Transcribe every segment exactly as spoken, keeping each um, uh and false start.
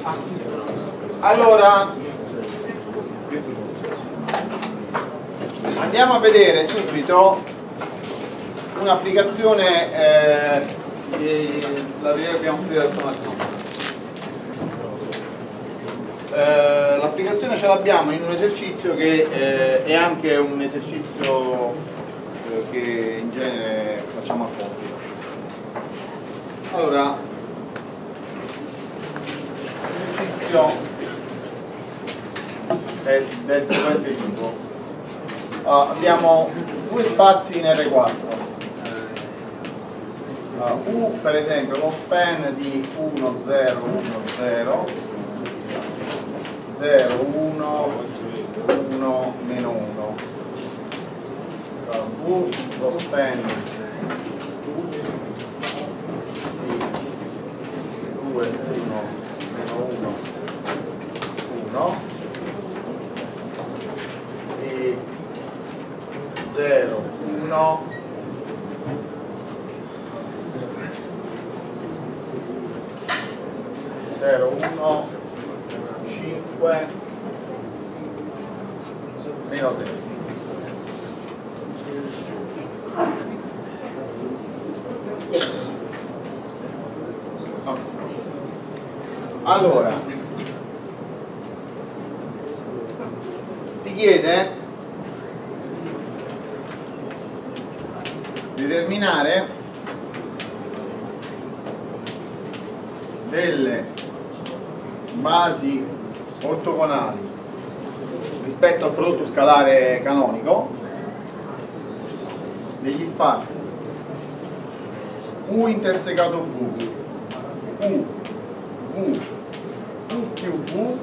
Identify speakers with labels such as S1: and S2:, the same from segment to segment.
S1: Allora andiamo a vedere subito un'applicazione eh, la vedere che abbiamo studiato stamattina. Eh, l'applicazione ce l'abbiamo in un esercizio che eh, è anche un esercizio eh, che in genere facciamo a compito. Allora, l'esercizio è del seguente tipo. Uh, abbiamo due spazi in R quattro. Uh, U per esempio lo span di uno zero uno zero zero uno uno meno uno, uh, V lo span di due uno meno uno uno e zero uno zero uno cinque meno tre. Allora si chiede di determinare delle basi ortogonali rispetto al prodotto scalare canonico degli spazi U intersecato V, U, V, U più V,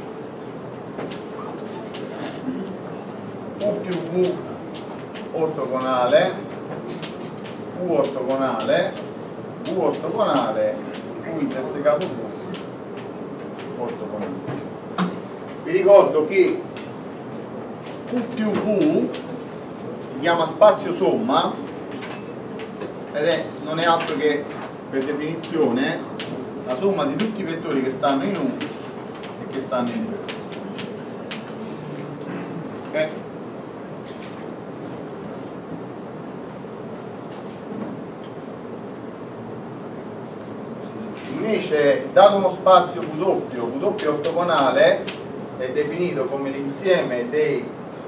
S1: U più V ortogonale, U ortogonale, U ortogonale, U intersecato V ortogonale. Vi ricordo che U più V si chiama spazio somma ed è, non è altro che per definizione la somma di tutti i vettori che stanno in U e che stanno in V. Okay? Invece, dato uno spazio W, W ortogonale è definito come l'insieme dei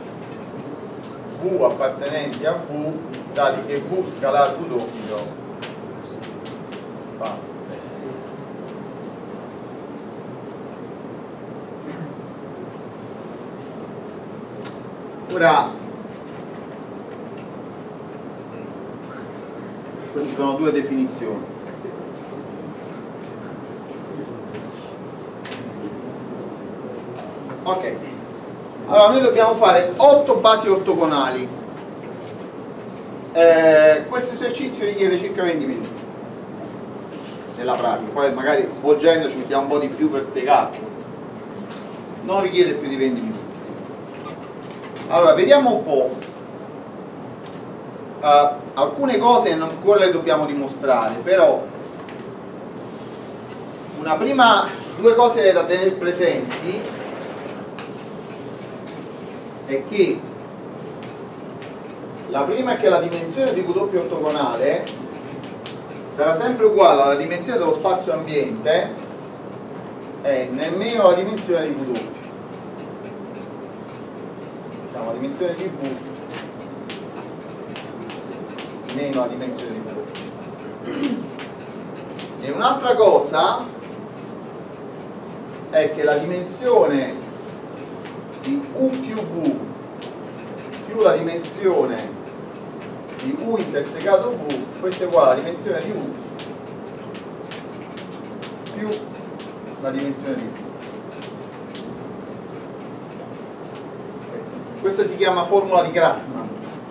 S1: V appartenenti a V, dati che V scalare W fa zero. Ora, queste sono due definizioni. Ok, allora noi dobbiamo fare otto basi ortogonali. Eh, questo esercizio richiede circa venti minuti nella pratica, poi magari svolgendo ci mettiamo un po' di più per spiegarlo. Non richiede più di venti minuti. Allora, vediamo un po'. Uh, alcune cose ancora le dobbiamo dimostrare, però una prima, due cose da tenere presenti è che la prima è che la dimensione di W ortogonale sarà sempre uguale alla dimensione dello spazio ambiente n meno la dimensione di W. Diciamo, la dimensione di V meno la dimensione di V. E un'altra cosa è che la dimensione di U più V più la dimensione di U intersecato V, questo è uguale alla dimensione di U più la dimensione di V. Questa si chiama formula di Grassmann.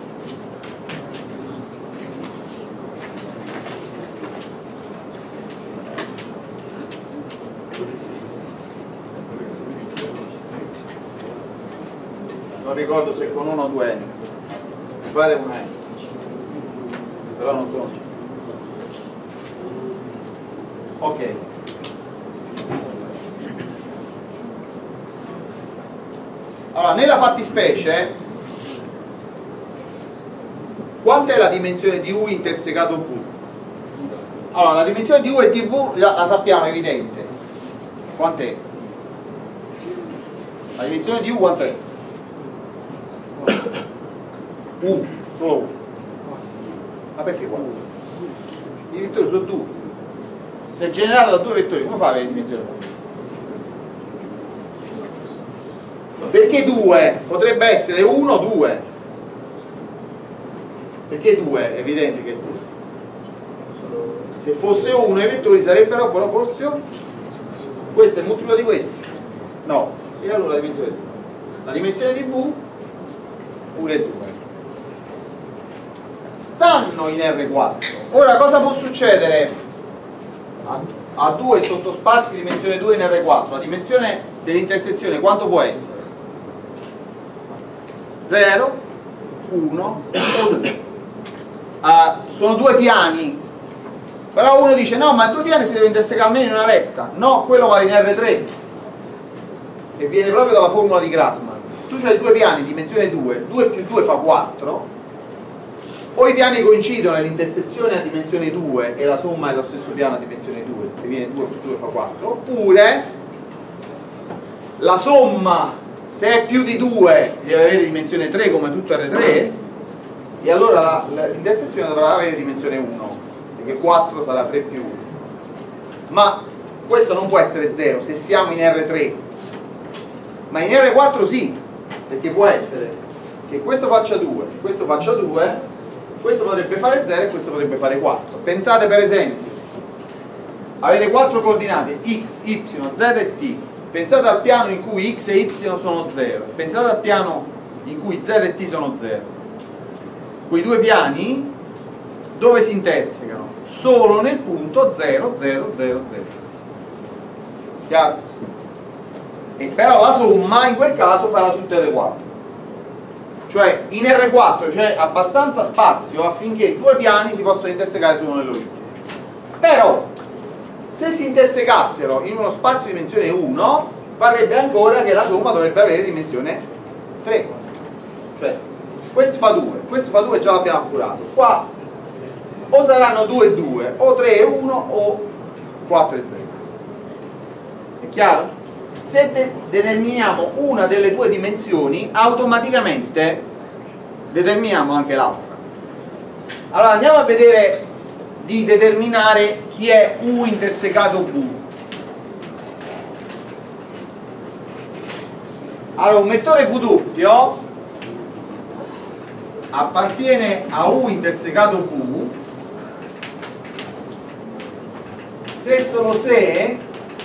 S1: Non ricordo se con uno o due n, mi pare una n, però non sono sicuro. Ok, Allora, nella fattispecie, quant'è la dimensione di U intersecato V? Allora, la dimensione di U e di V la, la sappiamo, è evidente. Quant'è? La dimensione di U quant'è? U, solo U. Ma perché qua? I vettori sono due. Se è generato da due vettori, come fa a avere dimensione U? Perché due? Potrebbe essere uno o due. Perché due? È evidente che è due. Se fosse uno i vettori sarebbero proporzionali. Questo è il multiplo di questo? No. E allora la dimensione di V? La dimensione di V U è due. Stanno in R quattro. Ora cosa può succedere a, a due sottospazi di dimensione due in R quattro? La dimensione dell'intersezione quanto può essere? zero, uno o due. Uh, sono due piani, però uno dice no, ma due piani si devono intersecare almeno in una retta. No, quello vale in R tre e viene proprio dalla formula di Grassmann. Tu hai due piani di dimensione due, due più due fa quattro, o i piani coincidono nell'intersezione a dimensione due e la somma è lo stesso piano a dimensione due e viene due più due fa quattro, oppure la somma, se è più di due, deve avere dimensione tre come tutto R tre, e allora l'intersezione dovrà avere dimensione uno, perché quattro sarà tre più uno. Ma questo non può essere zero se siamo in R tre, ma in R quattro sì, perché può essere che questo faccia due, questo faccia due, questo potrebbe fare zero e questo potrebbe fare quattro. Pensate per esempio, avete quattro coordinate x, y, z e t. Pensate al piano in cui x e y sono zero, pensate al piano in cui z e t sono zero. Quei due piani dove si intersecano? Solo nel punto zero, zero, zero, zero. Chiaro? E però la somma in quel caso farà tutte le quattro. Cioè in R quattro c'è abbastanza spazio affinché i due piani si possano intersecare solo nell'origine. Però se si intersecassero in uno spazio di dimensione uno, parrebbe ancora che la somma dovrebbe avere dimensione tre. Cioè, questo fa due, questo fa due, già l'abbiamo appurato. Qua o saranno due e due, o tre e uno, o quattro e zero. È chiaro? Se de determiniamo una delle due dimensioni, automaticamente determiniamo anche l'altra. Allora andiamo a vedere di determinare chi è U intersecato V. Allora un vettore V doppio appartiene a U intersecato V se solo se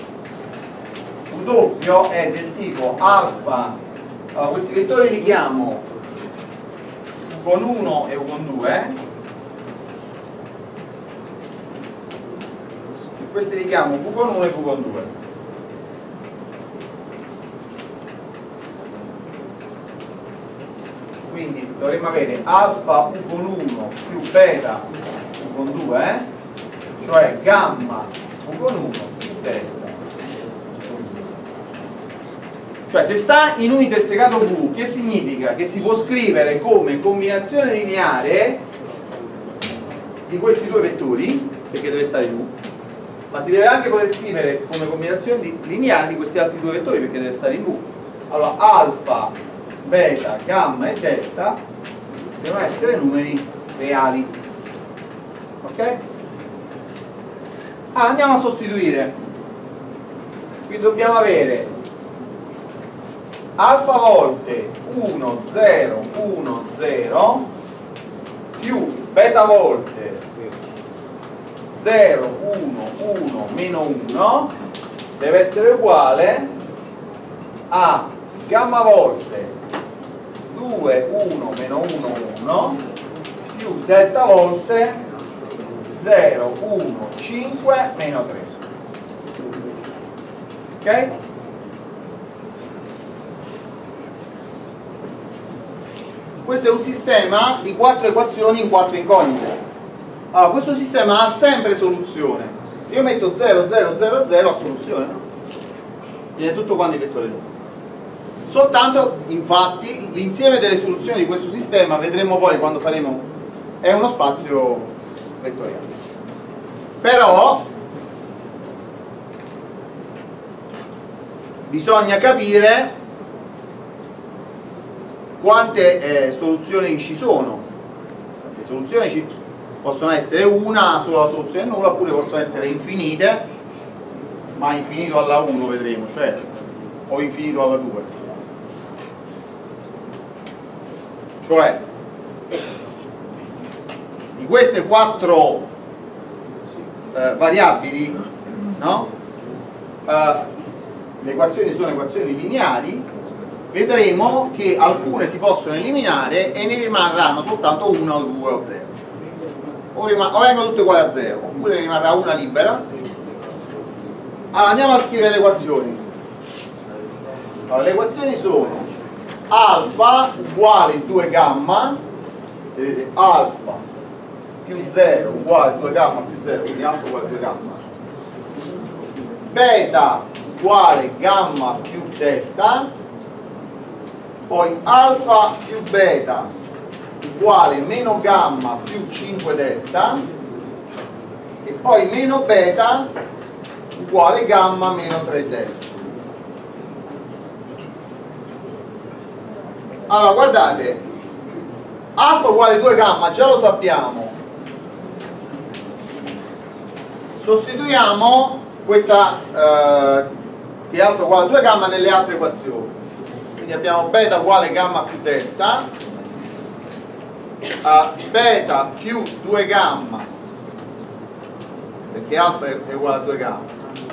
S1: V doppio è del tipo alfa. Allora questi vettori li chiamo U con uno e U con due, questi li chiamo V con uno e V con due. Quindi dovremmo avere alfa U con uno più beta U con due, eh? Cioè gamma U con uno più delta. Cioè se sta in un intersecato V, che significa? Che si può scrivere come combinazione lineare di questi due vettori, perché deve stare in U, ma si deve anche poter scrivere come combinazione di, lineare di questi altri due vettori, perché deve stare in V. Allora alfa, beta, gamma e delta devono essere numeri reali. Ok? Ah, andiamo a sostituire. Quindi dobbiamo avere alfa volte uno, zero, uno, zero più beta volte zero, uno, uno, meno uno deve essere uguale a gamma volte due, uno, meno uno, uno più delta volte zero, uno, cinque, meno tre. Ok? Questo è un sistema di quattro equazioni in quattro incognite. Allora, questo sistema ha sempre soluzione. Se io metto zero, zero, zero, zero ha soluzione, no? Viene tutto quanto in vettore numero. soltanto, infatti, l'insieme delle soluzioni di questo sistema, vedremo poi quando faremo, è uno spazio vettoriale. Però bisogna capire quante eh, soluzioni ci sono. Le soluzioni ci possono essere una sola soluzione nulla, oppure possono essere infinite, ma infinito alla uno vedremo, cioè o infinito alla due. Cioè, di queste quattro eh, variabili, no? Eh, le equazioni sono equazioni lineari, vedremo che alcune si possono eliminare e ne rimarranno soltanto una o due o zero. O, o vengono tutte uguali a zero, oppure ne rimarrà una libera. Allora andiamo a scrivere le equazioni. Allora, le equazioni sono alfa uguale due gamma, vedete, alfa più zero uguale due gamma più zero, quindi alfa uguale due gamma, beta uguale gamma più delta, poi alfa più beta uguale meno gamma più cinque delta, e poi meno beta uguale gamma meno tre delta. Allora guardate, alfa uguale due gamma già lo sappiamo, sostituiamo questa eh, che alfa uguale due gamma nelle altre equazioni, quindi abbiamo beta uguale gamma più delta, uh, beta più due gamma, perché alfa è uguale a due gamma,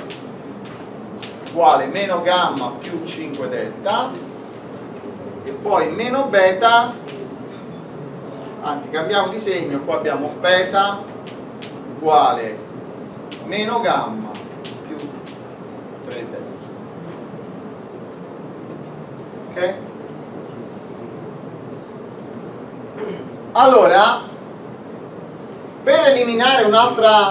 S1: uguale meno gamma più cinque delta, e poi meno beta, anzi cambiamo di segno, qua abbiamo beta uguale meno gamma più tre delta. Ok? Allora, per eliminare un'altra,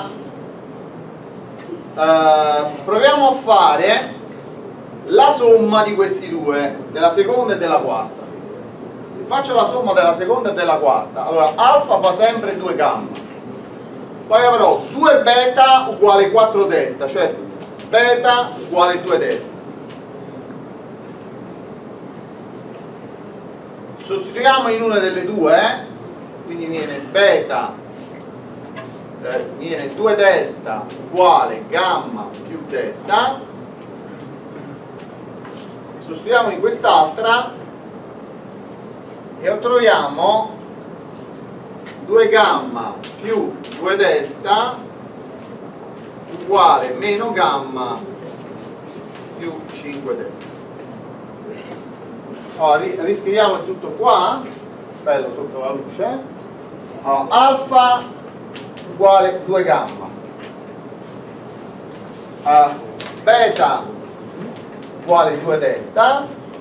S1: eh, proviamo a fare la somma di questi due, della seconda e della quarta. Se faccio la somma della seconda e della quarta, allora alfa fa sempre due gamma, poi avrò due beta uguale quattro delta, cioè beta uguale due delta. Sostituiamo in una delle due, eh? Quindi viene beta, eh, viene due delta uguale gamma più delta, sostituiamo in quest'altra e troviamo due gamma più due delta uguale meno gamma più cinque delta. Allora, riscriviamo tutto qua, bello sotto la luce. Allora, alfa uguale due gamma, uh, beta uguale due delta,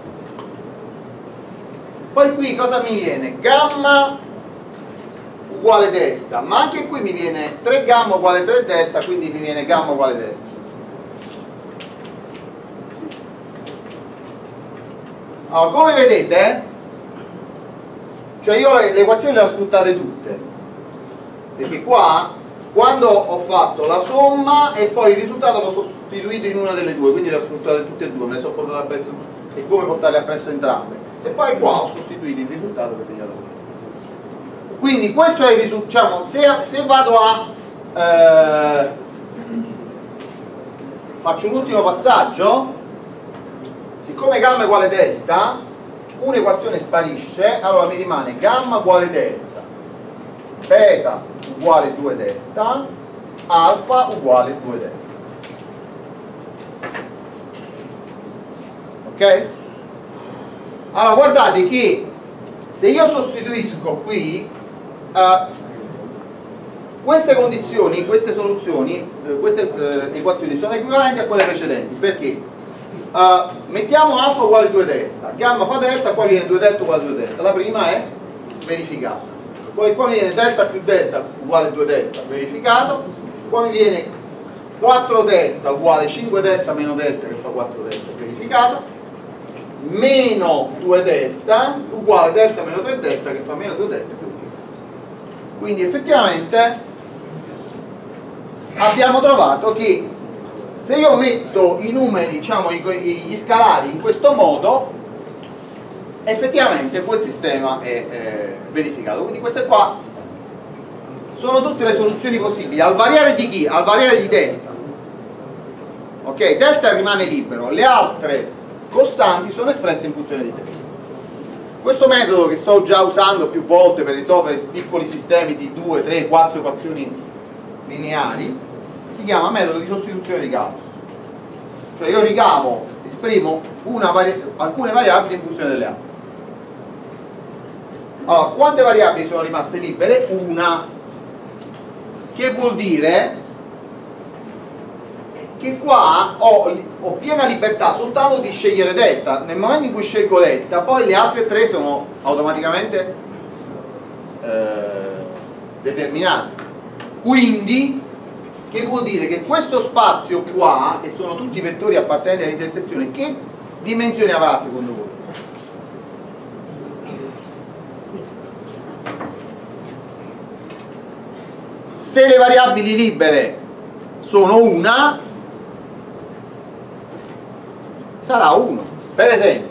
S1: poi qui cosa mi viene? Gamma uguale delta, ma anche qui mi viene tre gamma uguale tre delta, quindi mi viene gamma uguale delta. Allora, come vedete, cioè io le, le equazioni le ho sfruttate tutte, perché qua quando ho fatto la somma e poi il risultato l'ho sostituito in una delle due, quindi le ho sfruttate tutte e due, me le sono portate appresso e come portarle appresso entrambe, e poi qua ho sostituito il risultato per venire da quindi questo è il risultato. Diciamo, se, se vado a eh, faccio un ultimo passaggio, siccome gamma è uguale delta, un'equazione sparisce, allora mi rimane gamma uguale delta, beta uguale due delta, alfa uguale due delta. Ok? Allora guardate che se io sostituisco qui uh, queste condizioni, queste soluzioni, uh, queste uh, equazioni sono equivalenti a quelle precedenti, perché Uh, mettiamo alfa uguale due delta, gamma fa delta, qua viene due delta uguale due delta, la prima è verificata, poi qua mi viene delta più delta uguale due delta, verificato, qua mi viene quattro delta uguale cinque delta meno delta che fa quattro delta, verificato, meno due delta uguale delta meno tre delta che fa meno due delta. Quindi effettivamente abbiamo trovato che se io metto i numeri, diciamo gli scalari in questo modo, effettivamente quel sistema è eh, verificato. Quindi queste qua sono tutte le soluzioni possibili al variare di chi? Al variare di delta. Ok, delta rimane libero, le altre costanti sono espresse in funzione di delta. Questo metodo che sto già usando più volte per risolvere piccoli sistemi di due, tre, quattro equazioni lineari si chiama metodo di sostituzione di Gauss. Cioè io ricavo, esprimo una vari alcune variabili in funzione delle altre. Allora, quante variabili sono rimaste libere? Una. Che vuol dire che qua ho, ho piena libertà soltanto di scegliere delta. Nel momento in cui scelgo delta, poi le altre tre sono automaticamente eh, determinate. Quindi, che vuol dire che questo spazio qua, che sono tutti vettori appartenenti all'intersezione, che dimensione avrà secondo voi? Se le variabili libere sono una, sarà uno. Per esempio,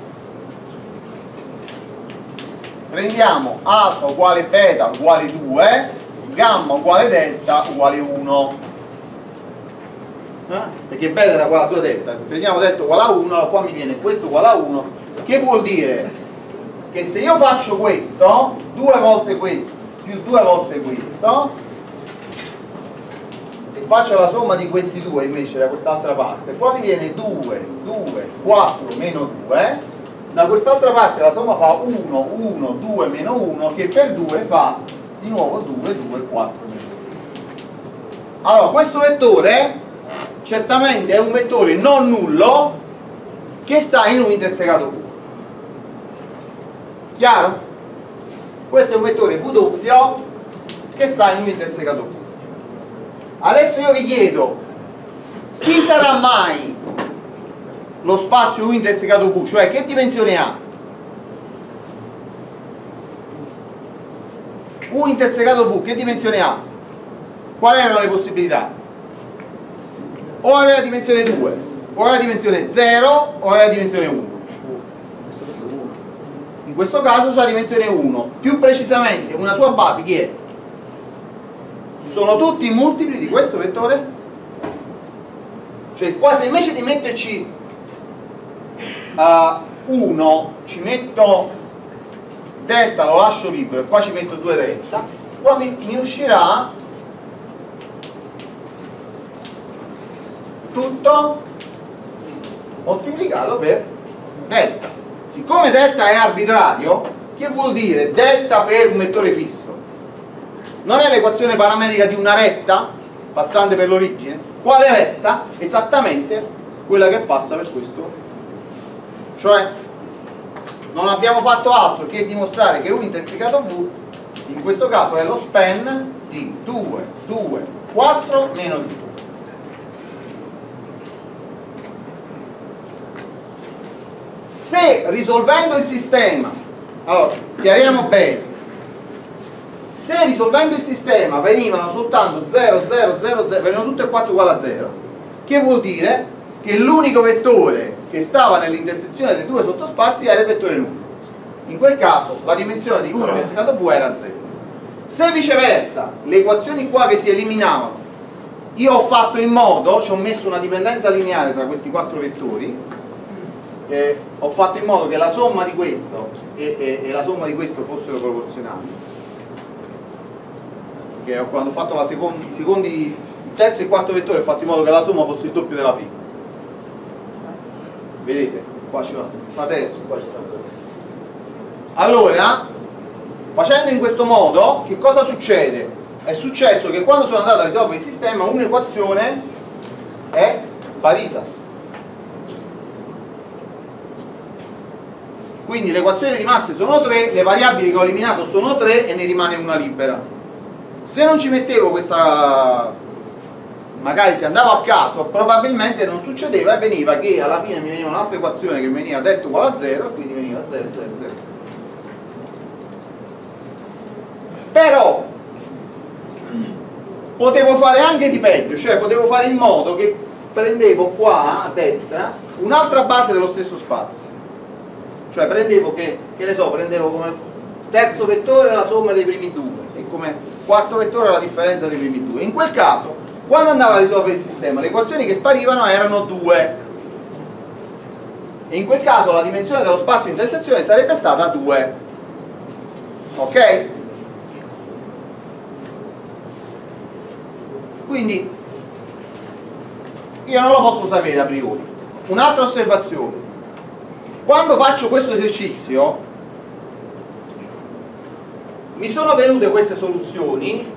S1: prendiamo alfa uguale beta uguale due, gamma uguale delta uguale uno, eh? Perché beta era uguale a due delta, prendiamo delta uguale a uno, allora qua mi viene questo uguale a uno, che vuol dire che se io faccio questo, due volte questo più due volte questo, faccio la somma di questi due invece da quest'altra parte, qua mi viene due, due, quattro, meno due, da quest'altra parte la somma fa uno, uno, due, meno uno, che per due fa di nuovo due, due, quattro, meno due. Allora questo vettore certamente è un vettore non nullo che sta in un intersecato Q. Chiaro? Questo è un vettore W che sta in un intersecato Q. Adesso io vi chiedo, chi sarà mai lo spazio U intersecato Q? Cioè che dimensione ha? U intersecato V che dimensione ha? Quali erano le possibilità? O aveva dimensione due, o aveva dimensione zero, o aveva dimensione uno. In questo caso c'ha dimensione uno. Più precisamente, una sua base chi è? Sono tutti multipli di questo vettore? Cioè qua se invece di metterci uh, uno ci metto delta, lo lascio libero, e qua ci metto due delta, qua mi, mi uscirà tutto moltiplicato per delta. Siccome delta è arbitrario, che vuol dire delta per un vettore fisso? Non è l'equazione parametrica di una retta passante per l'origine? Quale retta? Esattamente quella che passa per questo. Cioè non abbiamo fatto altro che dimostrare che U intersecato V in questo caso è lo span di due, due, quattro, meno due. Se risolvendo il sistema, allora chiariamo bene, se risolvendo il sistema venivano soltanto zero, zero, zero, zero, venivano tutte e quattro uguali a zero, che vuol dire che l'unico vettore che stava nell'intersezione dei due sottospazi era il vettore nullo. In quel caso la dimensione di U intersecato V era zero. Se viceversa le equazioni qua che si eliminavano, io ho fatto in modo, ci ho messo una dipendenza lineare tra questi quattro vettori, eh, ho fatto in modo che la somma di questo e, e, e la somma di questo fossero proporzionali, che quando ho fatto la secondi, secondi, il terzo e il quarto vettore ho fatto in modo che la somma fosse il doppio della prima. Vedete? Qua ci sta terzo, qua ci sta terzo. Allora, facendo in questo modo, che cosa succede? È successo che quando sono andato a risolvere il sistema, un'equazione è sparita. Quindi le equazioni rimaste sono tre, le variabili che ho eliminato sono tre e ne rimane una libera. Se non ci mettevo questa magari se andavo a caso probabilmente non succedeva e veniva che alla fine mi veniva un'altra equazione che veniva delta uguale a zero e quindi veniva zero, zero, zero. Però potevo fare anche di peggio, cioè potevo fare in modo che prendevo qua a destra un'altra base dello stesso spazio, cioè prendevo che, che ne so, prendevo come terzo vettore la somma dei primi due e come quarto vettore la differenza dei primi due. In quel caso, quando andavo a risolvere il sistema, le equazioni che sparivano erano due e in quel caso la dimensione dello spazio di intersezione sarebbe stata due. Ok? Quindi io non lo posso sapere a priori. Un'altra osservazione: quando faccio questo esercizio mi sono venute queste soluzioni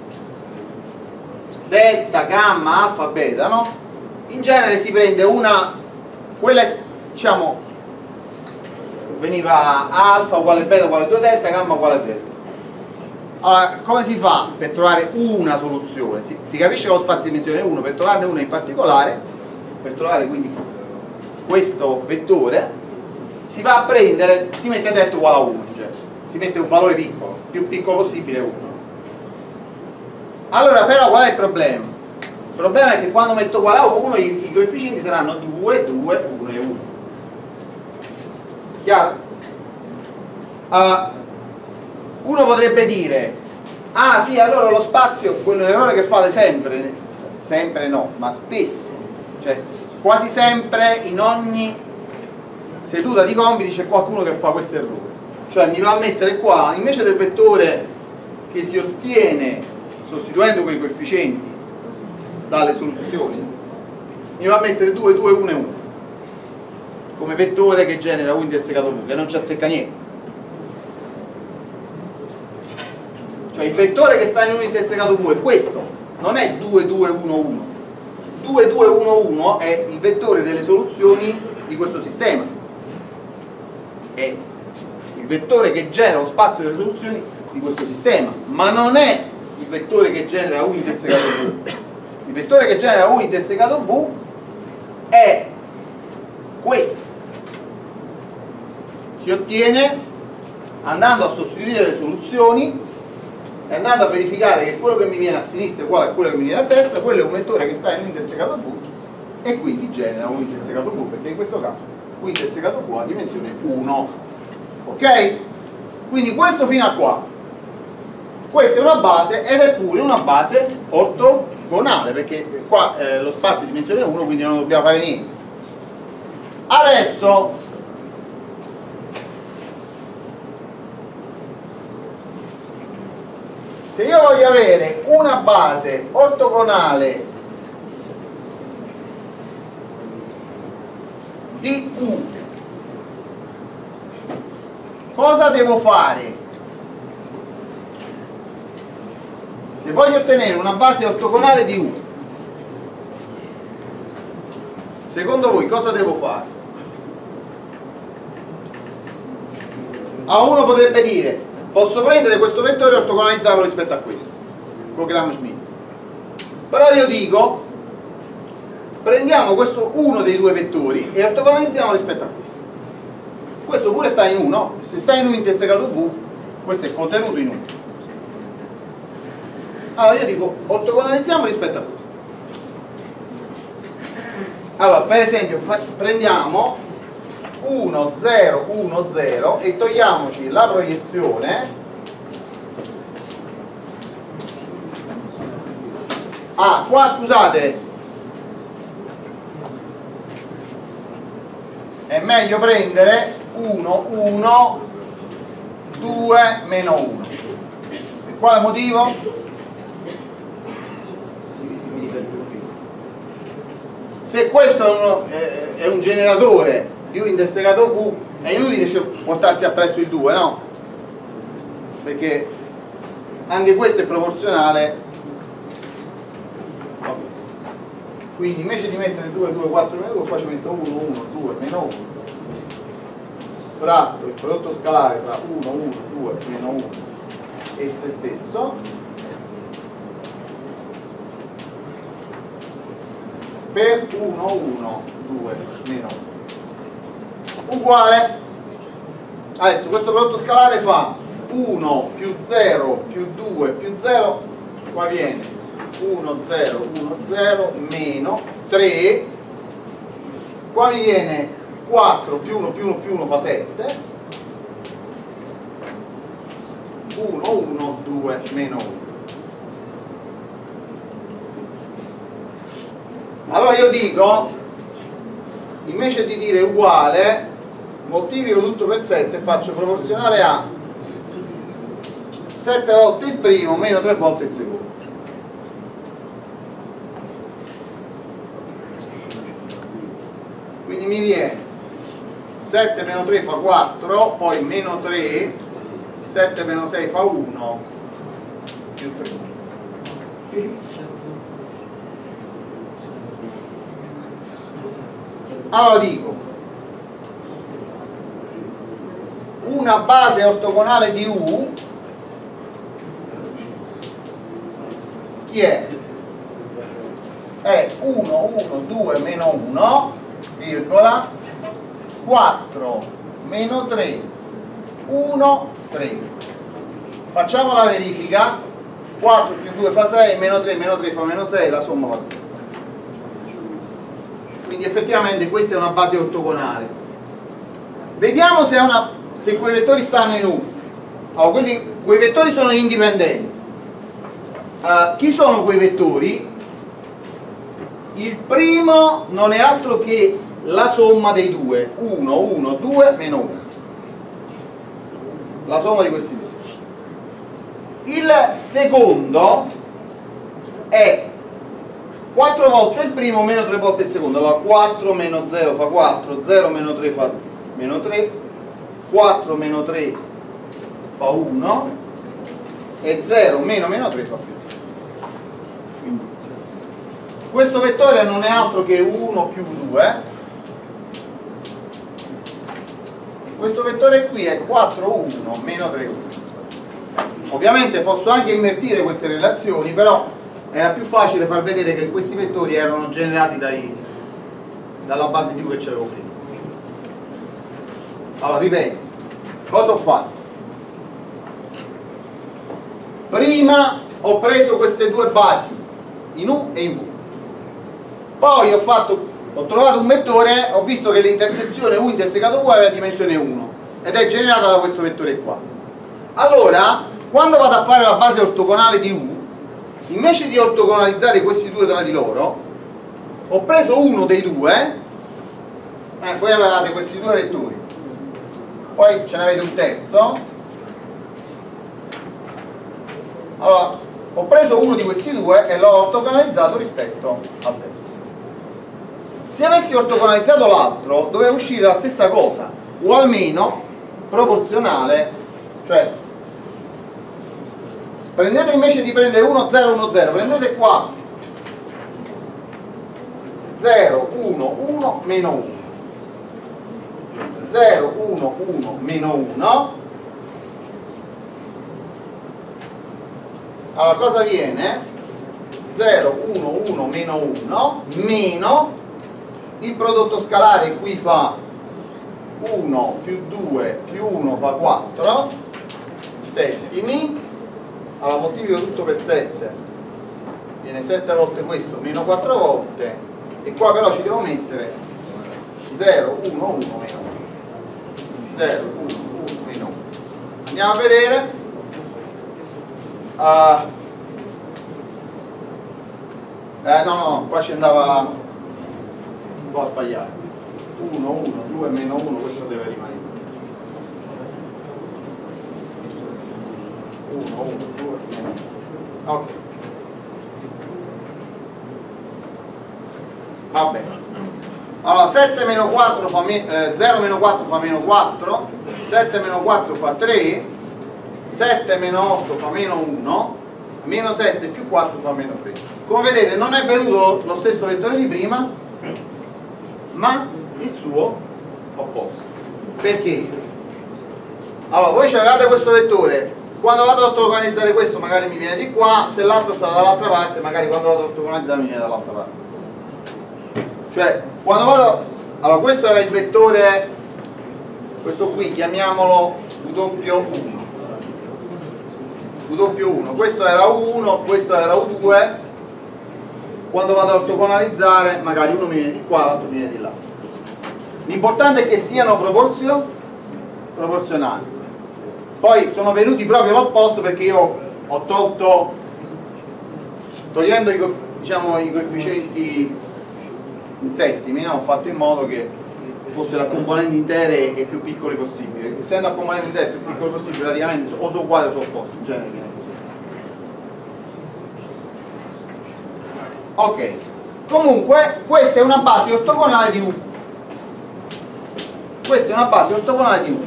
S1: delta, gamma, alfa, beta, no? In genere si prende una, quella diciamo veniva alfa uguale beta uguale due delta, gamma uguale delta. Allora, come si fa per trovare una soluzione? Si, si capisce che lo spazio di dimensione è uno, per trovarne una in particolare, per trovare quindi questo vettore, si va a prendere, si mette delta uguale a uno, cioè si mette un valore piccolo, più piccolo possibile uno. Allora però qual è il problema? Il problema è che quando metto uguale a uno i, i coefficienti saranno due, due, uno e uno. Chiaro? Uh, uno potrebbe dire, ah sì, allora lo spazio, quello è un errore che fate sempre, sempre no, ma spesso, cioè quasi sempre in ogni seduta di compiti c'è qualcuno che fa questo errore, cioè mi va a mettere qua, invece del vettore che si ottiene sostituendo quei coefficienti dalle soluzioni, mi va a mettere due, due, uno e uno come vettore che genera u intersecato v, che non ci azzecca niente. Cioè il vettore che sta in uno intersecato v è questo, non è due, due, uno, uno. due, due, uno, uno è il vettore delle soluzioni di questo sistema, è il vettore che genera lo spazio delle soluzioni di questo sistema, ma non è il vettore che genera u intersecato v. Il vettore che genera u intersecato v è questo, si ottiene andando a sostituire le soluzioni e andando a verificare che quello che mi viene a sinistra è uguale a quello che mi viene a destra. Quello è un vettore che sta in un intersecato v e quindi genera un intersecato v, perché in questo caso un intersecato v ha dimensione uno. Ok? Quindi questo fino a qua, questa è una base ed è pure una base ortogonale, perché qua eh, lo spazio è dimensione uno, quindi non dobbiamo fare niente. Adesso se io voglio avere una base ortogonale di U, cosa devo fare? Se voglio ottenere una base ortogonale di U, secondo voi cosa devo fare? A uno potrebbe dire, posso prendere questo vettore e ortogonalizzarlo rispetto a questo, con Gram-Schmidt. Però io dico, prendiamo questo uno dei due vettori e ortogonalizziamo rispetto a questo. Questo pure sta in uno, se sta in un intersecato V, questo è contenuto in uno. Allora io dico, ortogonalizziamo rispetto a questo. Allora, per esempio, prendiamo uno, zero, uno, zero e togliamoci la proiezione ah, qua scusate è meglio prendere uno, uno, due, meno uno. Per quale motivo? Se questo è, uno, è, è un generatore di U intersecato V, è inutile portarsi appresso il due, no? Perché anche questo è proporzionale. Quindi invece di mettere due, due, quattro, meno due, qua ci metto uno, uno, due, meno uno. Fratto il prodotto scalare tra uno, uno, due, meno uno e se stesso. per uno, uno, due, meno uno. Uguale. Adesso questo prodotto scalare fa uno più zero più due più zero, qua viene uno, zero, uno, zero, meno tre, qua mi viene quattro più uno più uno più uno fa sette, uno, uno, due, meno uno. Allora io dico, invece di dire uguale, moltiplico tutto per sette e faccio proporzionale a sette volte il primo meno tre volte il secondo. Quindi mi viene sette meno tre fa quattro, poi meno tre, sette meno sei fa uno, più tre. Allora dico, una base ortogonale di U chi è? È uno, uno, due, meno uno, virgola, quattro, meno tre, uno, tre. Facciamo la verifica, quattro più due fa sei, meno tre, meno tre fa meno sei, la somma fa zero. Quindi effettivamente questa è una base ortogonale. Vediamo se, è una, se quei vettori stanno in U. Allora, quelli, quei vettori sono indipendenti. Uh, chi sono quei vettori? Il primo non è altro che la somma dei due, uno, uno, due, meno uno. La somma di questi due. Il secondo è quattro volte il primo meno tre volte il secondo. Allora quattro meno zero fa quattro, zero meno tre fa meno tre, quattro meno tre fa uno e zero meno meno tre fa più. Quindi questo vettore non è altro che uno più due. Questo vettore qui è quattro, uno, meno tre, uno. Ovviamente posso anche invertire queste relazioni, però era più facile far vedere che questi vettori erano generati dai, dalla base di U che c'avevo prima. Allora, ripeto, cosa ho fatto? Prima ho preso queste due basi, in U e in V. Poi ho, fatto, ho trovato un vettore, ho visto che l'intersezione U intersecato V aveva dimensione uno ed è generata da questo vettore qua. Allora, quando vado a fare la base ortogonale di U, invece di ortogonalizzare questi due tra di loro, ho preso uno dei due, eh, voi avevate questi due vettori, poi ce ne avete un terzo, allora ho preso uno di questi due e l'ho ortogonalizzato rispetto al terzo. Se avessi ortogonalizzato l'altro doveva uscire la stessa cosa, o almeno proporzionale, cioè prendete invece di prendere uno, zero, uno, zero, prendete qua zero, uno, uno, meno uno, zero, uno, uno, meno uno. Allora cosa viene? zero, uno, uno, meno uno, meno il prodotto scalare qui fa uno più due più uno fa quattro settimi. Allora moltiplico tutto per sette, viene sette volte questo, meno quattro volte, e qua però ci devo mettere zero, uno, uno, meno uno, zero, uno, uno, meno uno. Andiamo a vedere. Uh, eh, no, no, qua ci andava un po' a sbagliare. uno, uno, due, meno uno, questo deve rimanere. uno, uno, due, meno uno. Ok. Va bene. Allora sette meno quattro fa me, eh, zero meno quattro fa meno quattro, sette meno quattro fa tre, sette meno otto fa meno uno, meno sette più quattro fa meno tre. Come vedete non è venuto lo, lo stesso vettore di prima, ma il suo opposto. Perché? Allora voi avevate questo vettore, quando vado ad ortogonalizzare questo magari mi viene di qua, se l'altro sta dall'altra parte magari quando vado ad ortogonalizzare mi viene dall'altra parte. Cioè, quando vado... Allora, questo era il vettore, questo qui, chiamiamolo W uno. W uno, questo era U uno, questo era U due. Quando vado a ortogonalizzare, magari uno mi viene di qua, l'altro mi viene di là. L'importante è che siano proporzio, proporzionali. Poi sono venuti proprio all'opposto perché io ho tolto, togliendo i, diciamo, i coefficienti in settimi, no? Ho fatto in modo che fossero a componenti intere e più piccoli possibile. Essendo a componenti intere e più piccoli possibile, praticamente o sono uguali o sono opposti, in genere viene così. Ok, comunque questa è una base ortogonale di U. Questa è una base ortogonale di U.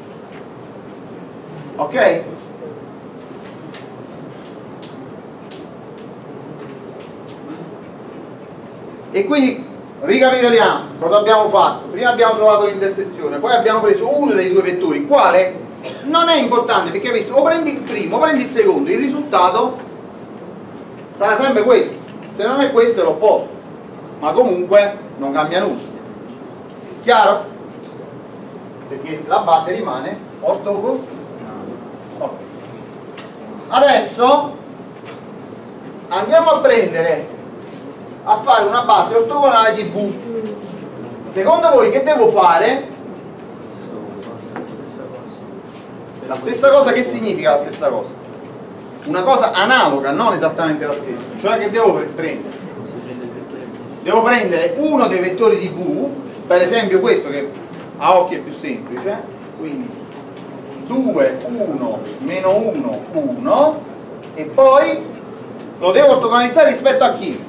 S1: Ok? E quindi ricapitoliamo cosa abbiamo fatto. Prima abbiamo trovato l'intersezione, poi abbiamo preso uno dei due vettori, quale non è importante perché hai visto, o prendi il primo o prendi il secondo, il risultato sarà sempre questo. Se non è questo è l'opposto, ma comunque non cambia nulla. Chiaro? Perché la base rimane ortogonale. Okay. Adesso andiamo a prendere a fare una base ortogonale di V. Secondo voi che devo fare? La stessa cosa. Che significa la stessa cosa? Una cosa analoga, non esattamente la stessa. Cioè che devo prendere? Devo prendere uno dei vettori di V, per esempio questo che a occhio è più semplice, quindi due, uno, meno uno, uno, e poi lo devo ortogonalizzare rispetto a chi?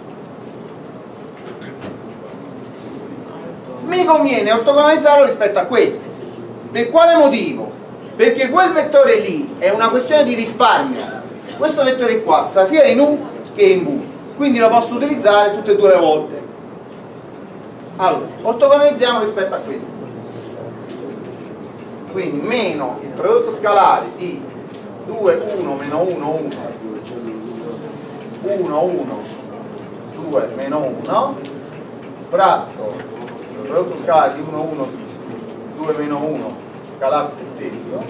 S1: Mi conviene ortogonalizzarlo rispetto a questo. Per quale motivo? Perché quel vettore lì è una questione di risparmio. Questo vettore qua sta sia in U che in V, quindi lo posso utilizzare tutte e due le volte. Allora, ortogonalizziamo rispetto a questo. Quindi meno il prodotto scalare di due, uno, meno uno, uno, uno, uno, due, meno uno, fratto il prodotto scalare di uno, uno, due, meno uno, scalare se stesso,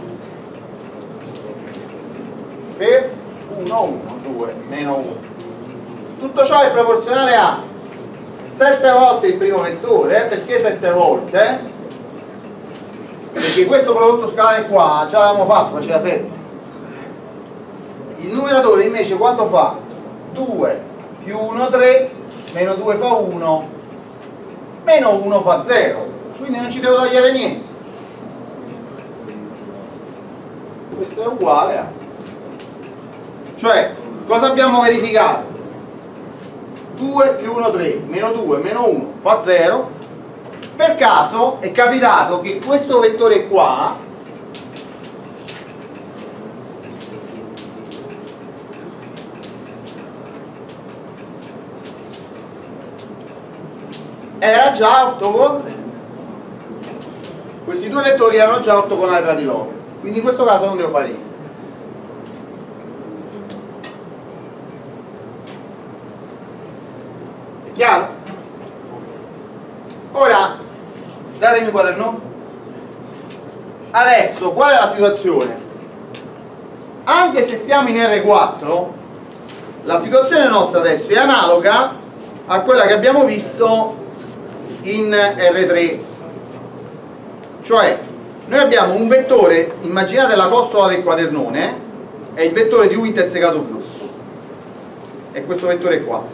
S1: per uno, uno, due, meno uno. Tutto ciò è proporzionale a sette volte il primo vettore. Perché sette volte? Perché questo prodotto scalare qua già l'avevamo fatto, faceva sette. Il numeratore invece quanto fa? due più uno, tre, meno due fa uno, meno uno fa zero, quindi non ci devo togliere niente. Questo è uguale a... Cioè, cosa abbiamo verificato? due più uno, tre, meno due, meno uno fa zero. Per caso è capitato che questo vettore qua era già ortogonale. Questi due vettori erano già ortogonali tra di loro, quindi in questo caso non devo fare niente. È chiaro? Ora datemi il quaderno. Adesso qual è la situazione? Anche se stiamo in R quattro, la situazione nostra adesso è analoga a quella che abbiamo visto in R tre. Cioè noi abbiamo un vettore, immaginate la costola del quadernone è il vettore di U intersecato blu, è questo vettore qua.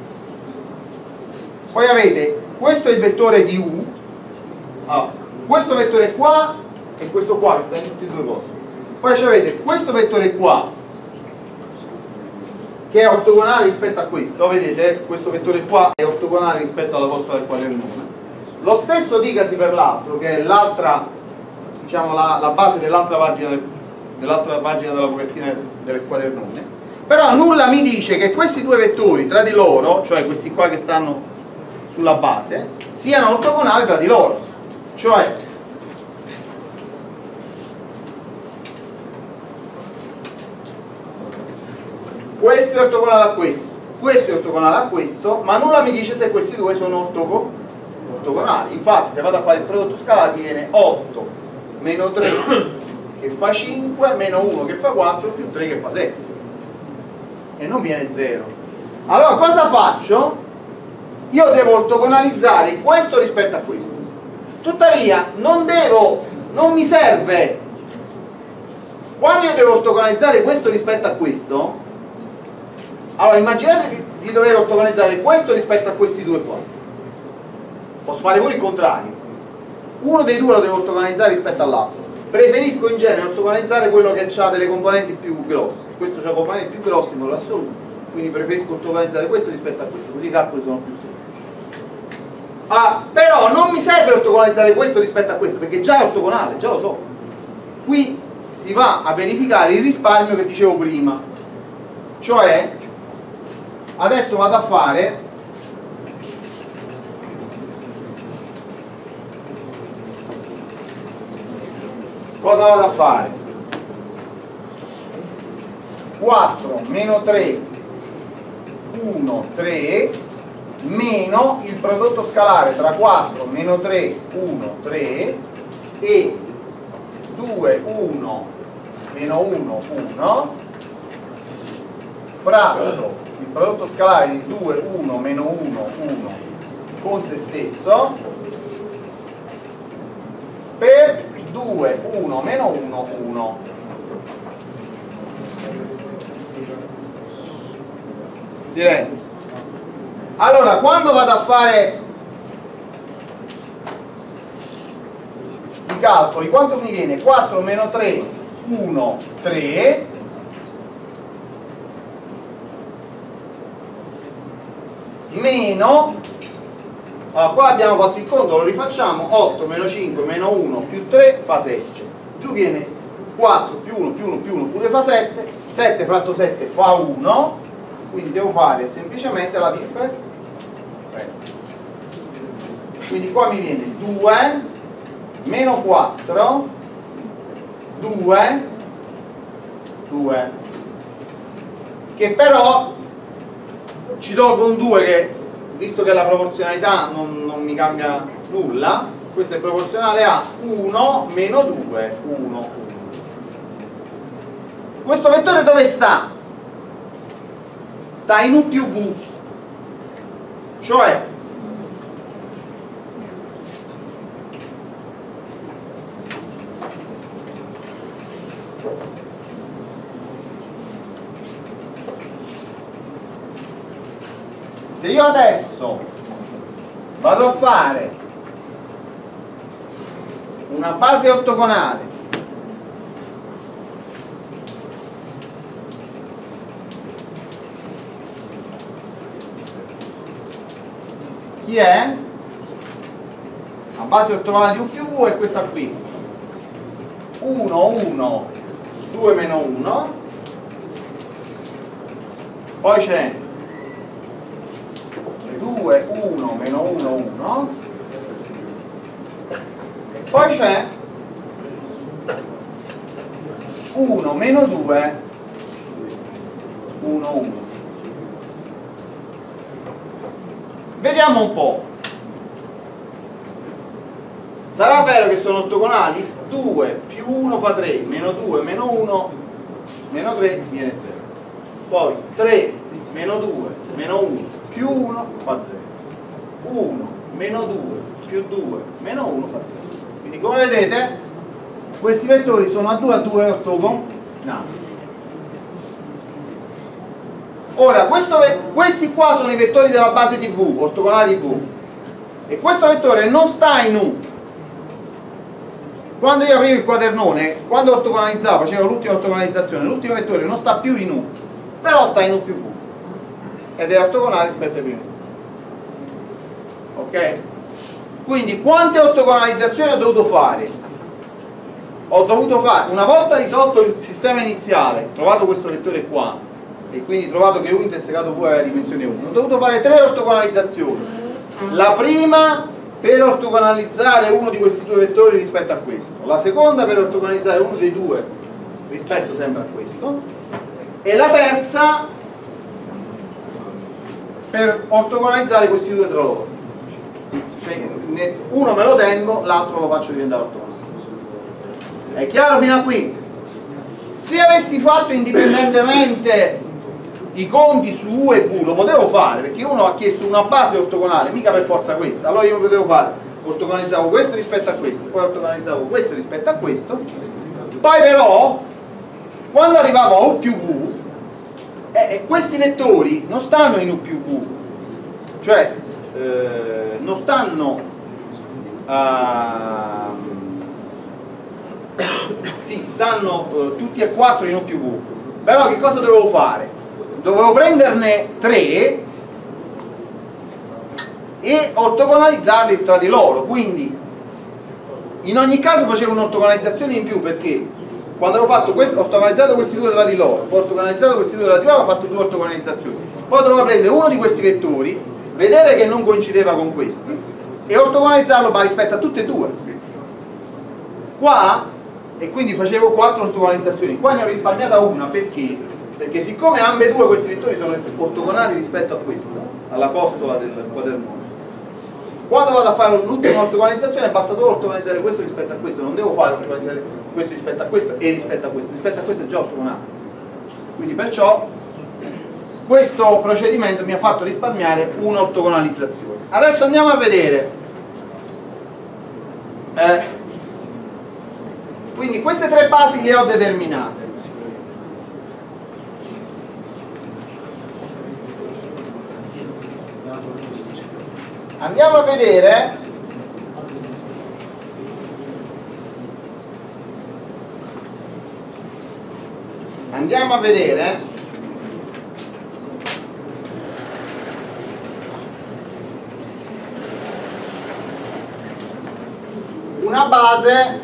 S1: Poi avete, questo è il vettore di U, ah, questo vettore qua e questo qua che sta in tutti e due posti. Poi avete questo vettore qua che è ortogonale rispetto a questo, vedete? Questo vettore qua è ortogonale rispetto alla costola del quadernone. Lo stesso dicasi per l'altro, che è l'altra, diciamo la, la base dell'altra pagina, del, dell'altra pagina della copertina del quadernone. Però nulla mi dice che questi due vettori tra di loro, cioè questi qua che stanno sulla base, siano ortogonali tra di loro. Cioè questo è ortogonale a questo, questo è ortogonale a questo, ma nulla mi dice se questi due sono ortogo, ortogonali. Infatti se vado a fare il prodotto scalare mi viene otto meno tre che fa cinque, meno uno che fa quattro, più tre che fa sette, e non viene zero. Allora cosa faccio? Io devo ortogonalizzare questo rispetto a questo. Tuttavia non devo, non mi serve, quando io devo ortogonalizzare questo rispetto a questo, allora immaginate di, di dover ortogonalizzare questo rispetto a questi due qua. Posso fare pure il contrario, uno dei due lo devo ortogonalizzare rispetto all'altro. Preferisco in genere ortogonalizzare quello che ha delle componenti più grosse. Questo ha componenti più grossi in modo assoluto, quindi preferisco ortogonalizzare questo rispetto a questo, così i calcoli sono più semplici. Ah, però non mi serve ortogonalizzare questo rispetto a questo, perché già è ortogonale, già lo so. Qui si va a verificare il risparmio che dicevo prima, cioè adesso vado a fare cosa vado a fare? quattro meno tre uno tre meno il prodotto scalare tra quattro meno tre uno tre e due uno meno uno uno fratto il prodotto scalare di due uno meno uno uno con se stesso per due uno meno uno uno. Silenzio. Allora quando vado a fare i calcoli, quanto mi viene? quattro meno tre uno tre meno, allora qua abbiamo fatto il conto, lo rifacciamo, otto meno cinque meno uno più tre fa sette, giù viene quattro più uno più uno più uno pure fa sette, sette fratto sette fa uno, quindi devo fare semplicemente la differenza, quindi qua mi viene due meno quattro due due, che però ci tolgo un due che, visto che la proporzionalità non, non mi cambia nulla, questo è proporzionale a uno meno due uno uno. Questo vettore dove sta? Sta in U più V, cioè se io adesso vado a fare una base ortogonale chi è? La base ortogonale di U più V è questa qui, uno uno due meno uno, poi c'è due uno meno uno uno, e poi c'è uno meno due uno uno. Vediamo un po', sarà vero che sono ortogonali? due più uno fa tre, meno due meno uno meno tre viene zero, poi tre meno due meno uno più uno fa zero, uno meno due più due meno uno fa zero. Quindi come vedete questi vettori sono a due a due ortogonali. Ora questo, questi qua sono i vettori della base di V, ortogonali di V, e questo vettore non sta in U. Quando io aprivo il quadernone, quando ortogonalizzavo, facevo l'ultima ortogonalizzazione, l'ultimo vettore non sta più in U, però sta in U più V ed è ortogonale rispetto ai primi. Ok? Quindi quante ortogonalizzazioni ho dovuto fare? Ho dovuto fare, una volta risolto il sistema iniziale, trovato questo vettore qua e quindi trovato che U intersecato V aveva dimensione uno, ho dovuto fare tre ortogonalizzazioni. La prima per ortogonalizzare uno di questi due vettori rispetto a questo, la seconda per ortogonalizzare uno dei due rispetto sempre a questo, e la terza per ortogonalizzare questi due tra loro. Cioè, uno me lo tengo, l'altro lo faccio diventare ortogonale. È chiaro fino a qui? Se avessi fatto indipendentemente i conti su U e V lo potevo fare, perché uno ha chiesto una base ortogonale, mica per forza questa. Allora io potevo fare, ortogonalizzavo questo rispetto a questo, poi ortogonalizzavo questo rispetto a questo, poi però quando arrivavo a U più V, eh, questi vettori non stanno in U più V, cioè eh, non stanno a... sì, stanno eh, tutti e quattro in U più V, però che cosa dovevo fare? Dovevo prenderne tre e ortogonalizzarli tra di loro, quindi in ogni caso facevo un'ortogonalizzazione in più, perché quando avevo fatto questo, ortogonalizzato questi due tra di loro, poi ortogonalizzato questi due tra di loro, ho fatto due ortogonalizzazioni, poi dovevo prendere uno di questi vettori, vedere che non coincideva con questi e ortogonalizzarlo ma rispetto a tutte e due qua, e quindi facevo quattro ortogonalizzazioni. Qua ne ho risparmiata una perché? Perché siccome ambedue questi vettori sono ortogonali rispetto a questo, alla costola del quaternomo, quando vado a fare l'ultima ortogonalizzazione basta solo ortogonalizzare questo rispetto a questo, non devo fare ortogonalizzare questo rispetto a questo e rispetto a questo, rispetto a questo è già ortogonale. Quindi perciò questo procedimento mi ha fatto risparmiare un'ortogonalizzazione. Adesso andiamo a vedere eh, quindi queste tre basi le ho determinate. Andiamo a vedere andiamo a vedere una base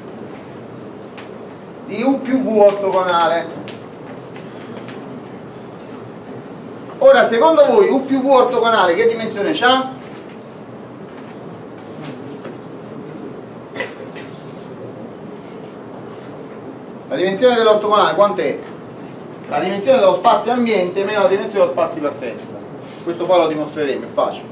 S1: di U più V ortogonale. Ora, secondo voi U più V ortogonale che dimensione c'ha? La dimensione dell'ortogonale quant'è? La dimensione dello spazio ambiente meno la dimensione dello spazio partenza. Questo poi lo dimostreremo, è facile.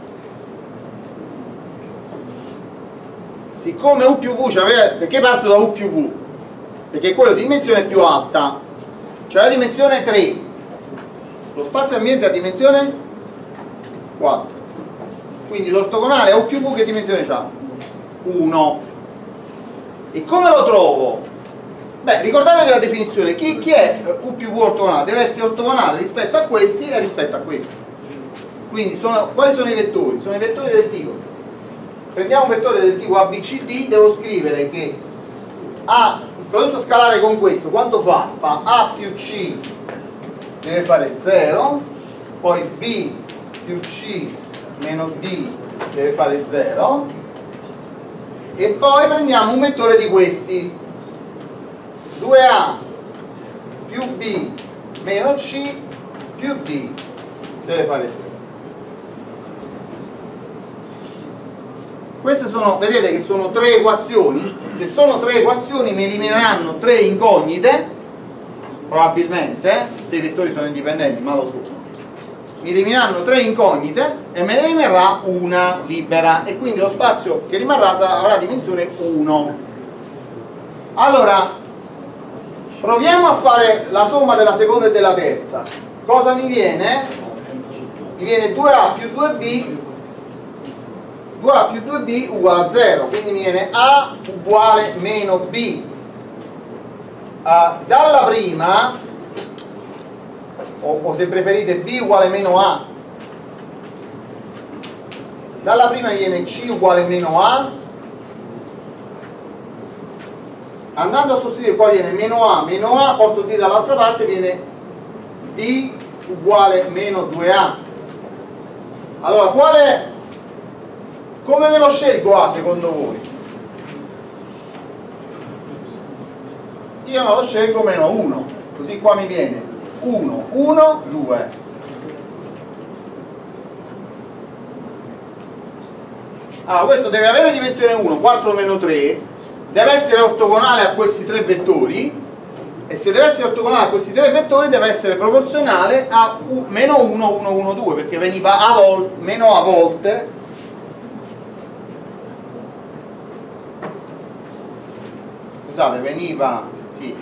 S1: Siccome U più V c'aveva, perché parto da U più V? Perché è quello di dimensione più alta, cioè la dimensione tre. Lo spazio ambiente ha dimensione quattro. Quindi l'ortogonale a U più V che dimensione ha? uno. E come lo trovo? Beh, ricordatevi la definizione, chi, chi è U più V ortogonale? Deve essere ortogonale rispetto a questi e rispetto a questi. Quindi sono, quali sono i vettori? Sono i vettori del tipo. Prendiamo un vettore del tipo A B C D, devo scrivere che A, il prodotto scalare con questo, quanto fa? Fa A più C deve fare zero, poi B più C meno D deve fare zero, e poi prendiamo un vettore di questi. due A più B meno C più D deve fare zero. Queste sono, vedete che sono tre equazioni. Se sono tre equazioni mi elimineranno tre incognite, probabilmente, se i vettori sono indipendenti, ma lo sono. Mi elimineranno tre incognite e me ne rimarrà una libera, e quindi lo spazio che rimarrà sarà, avrà dimensione uno. Allora, proviamo a fare la somma della seconda e della terza. Cosa mi viene? Mi viene due A più due B, due A più due B uguale a zero, quindi mi viene A uguale meno B. Uh, dalla prima, o, o se preferite B uguale meno A, dalla prima viene C uguale meno A, andando a sostituire qua viene meno A, meno A, porto D dall'altra parte, viene D uguale meno due A. Allora, quale, come me lo scelgo A secondo voi? Io me lo scelgo meno uno, così qua mi viene uno, uno, due. Allora, questo deve avere dimensione uno, quattro meno tre, deve essere ortogonale a questi tre vettori e se deve essere ortogonale a questi tre vettori deve essere proporzionale a u meno uno, uno, uno, due, perché veniva a volte, meno a volte scusate, veniva sì,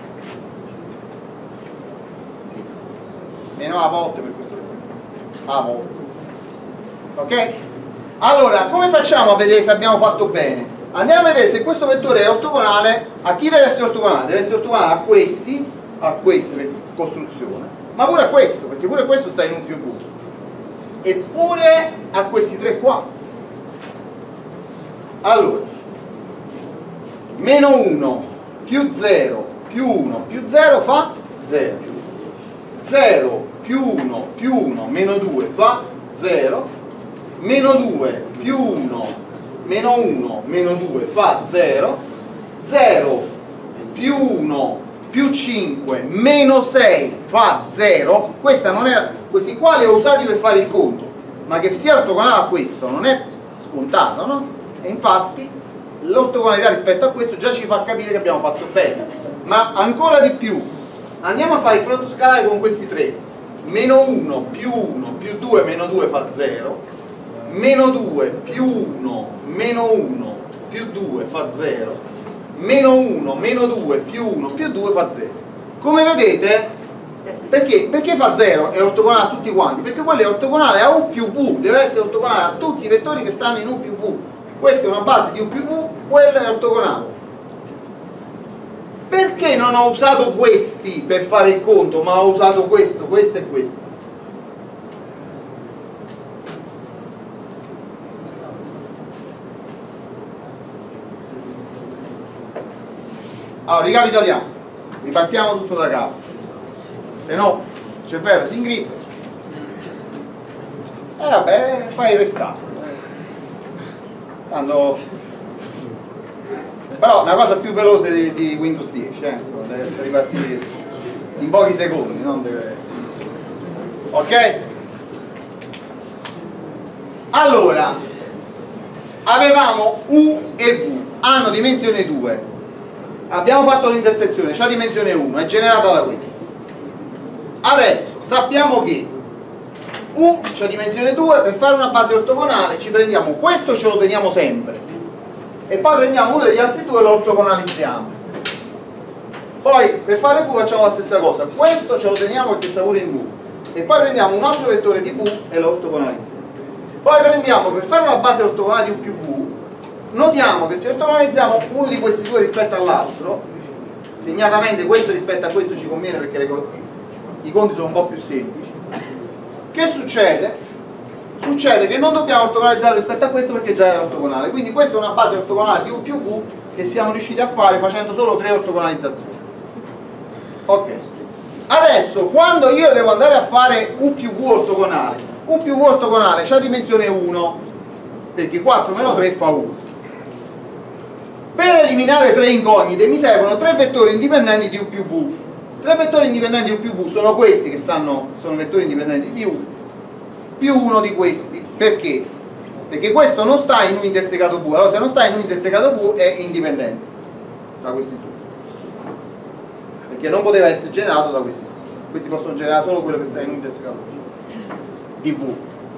S1: sì meno a volte per questo a volte, ok? Allora, come facciamo a vedere se abbiamo fatto bene? Andiamo a vedere se questo vettore è ortogonale. A chi deve essere ortogonale? Deve essere ortogonale a questi, a questa costruzione, ma pure a questo, perché pure questo sta in un più v, eppure a questi tre qua. Allora, meno uno più zero più uno più zero fa zero, zero più uno più uno meno due fa zero, meno due più uno meno uno meno due fa zero, zero più uno più cinque meno sei fa zero. Questa non è, questi qua li ho usati per fare il conto, ma che sia ortogonale a questo non è scontato, no? E infatti l'ortogonalità rispetto a questo già ci fa capire che abbiamo fatto bene. Ma ancora di più, andiamo a fare il prodotto scalare con questi tre. Meno uno più uno più due meno due fa zero, meno due più uno meno uno più due fa zero, meno uno meno due più uno più due fa zero. Come vedete, perché, perché fa zero? È ortogonale a tutti quanti? Perché quello è ortogonale a u più v, deve essere ortogonale a tutti i vettori che stanno in u più v. Questa è una base di u più v, quello è ortogonale. Perché non ho usato questi per fare il conto, ma ho usato questo, questo e questo? Allora, ricapitoliamo, ripartiamo tutto da capo, se no il cervello si ingrippa e eh, vabbè, fai il restart. Tanto... però una cosa più veloce di, di Windows dieci, eh, insomma, deve essere ripartito in pochi secondi, non deve... ok? Allora, avevamo u e v, hanno dimensione due. Abbiamo fatto l'intersezione, c'ha dimensione uno, è generata da questo. Adesso sappiamo che u c'ha dimensione due, per fare una base ortogonale ci prendiamo questo, ce lo teniamo sempre, e poi prendiamo uno degli altri due e lo ortogonalizziamo. Poi per fare v facciamo la stessa cosa, questo ce lo teniamo perché sta pure in v, e poi prendiamo un altro vettore di v e lo ortogonalizziamo. Poi prendiamo, per fare una base ortogonale di u più v, notiamo che se ortogonalizziamo uno di questi due rispetto all'altro, segnatamente questo rispetto a questo ci conviene perché le, i conti sono un po' più semplici, che succede? Succede che non dobbiamo ortogonalizzare rispetto a questo perché già è ortogonale, quindi questa è una base ortogonale di u più v che siamo riusciti a fare facendo solo tre ortogonalizzazioni. Ok, adesso quando io devo andare a fare u più v ortogonale, u più v ortogonale c'ha dimensione uno, perché quattro meno tre fa uno. Per eliminare tre incognite mi servono tre vettori indipendenti di u più v. Tre vettori indipendenti di u più v sono questi che stanno, sono vettori indipendenti di u, più uno di questi. Perché? Perché questo non sta in u intersecato v, allora se non sta in u intersecato v è indipendente da questi due, perché non poteva essere generato da questi due. Questi possono generare solo quello che sta in u intersecato di v.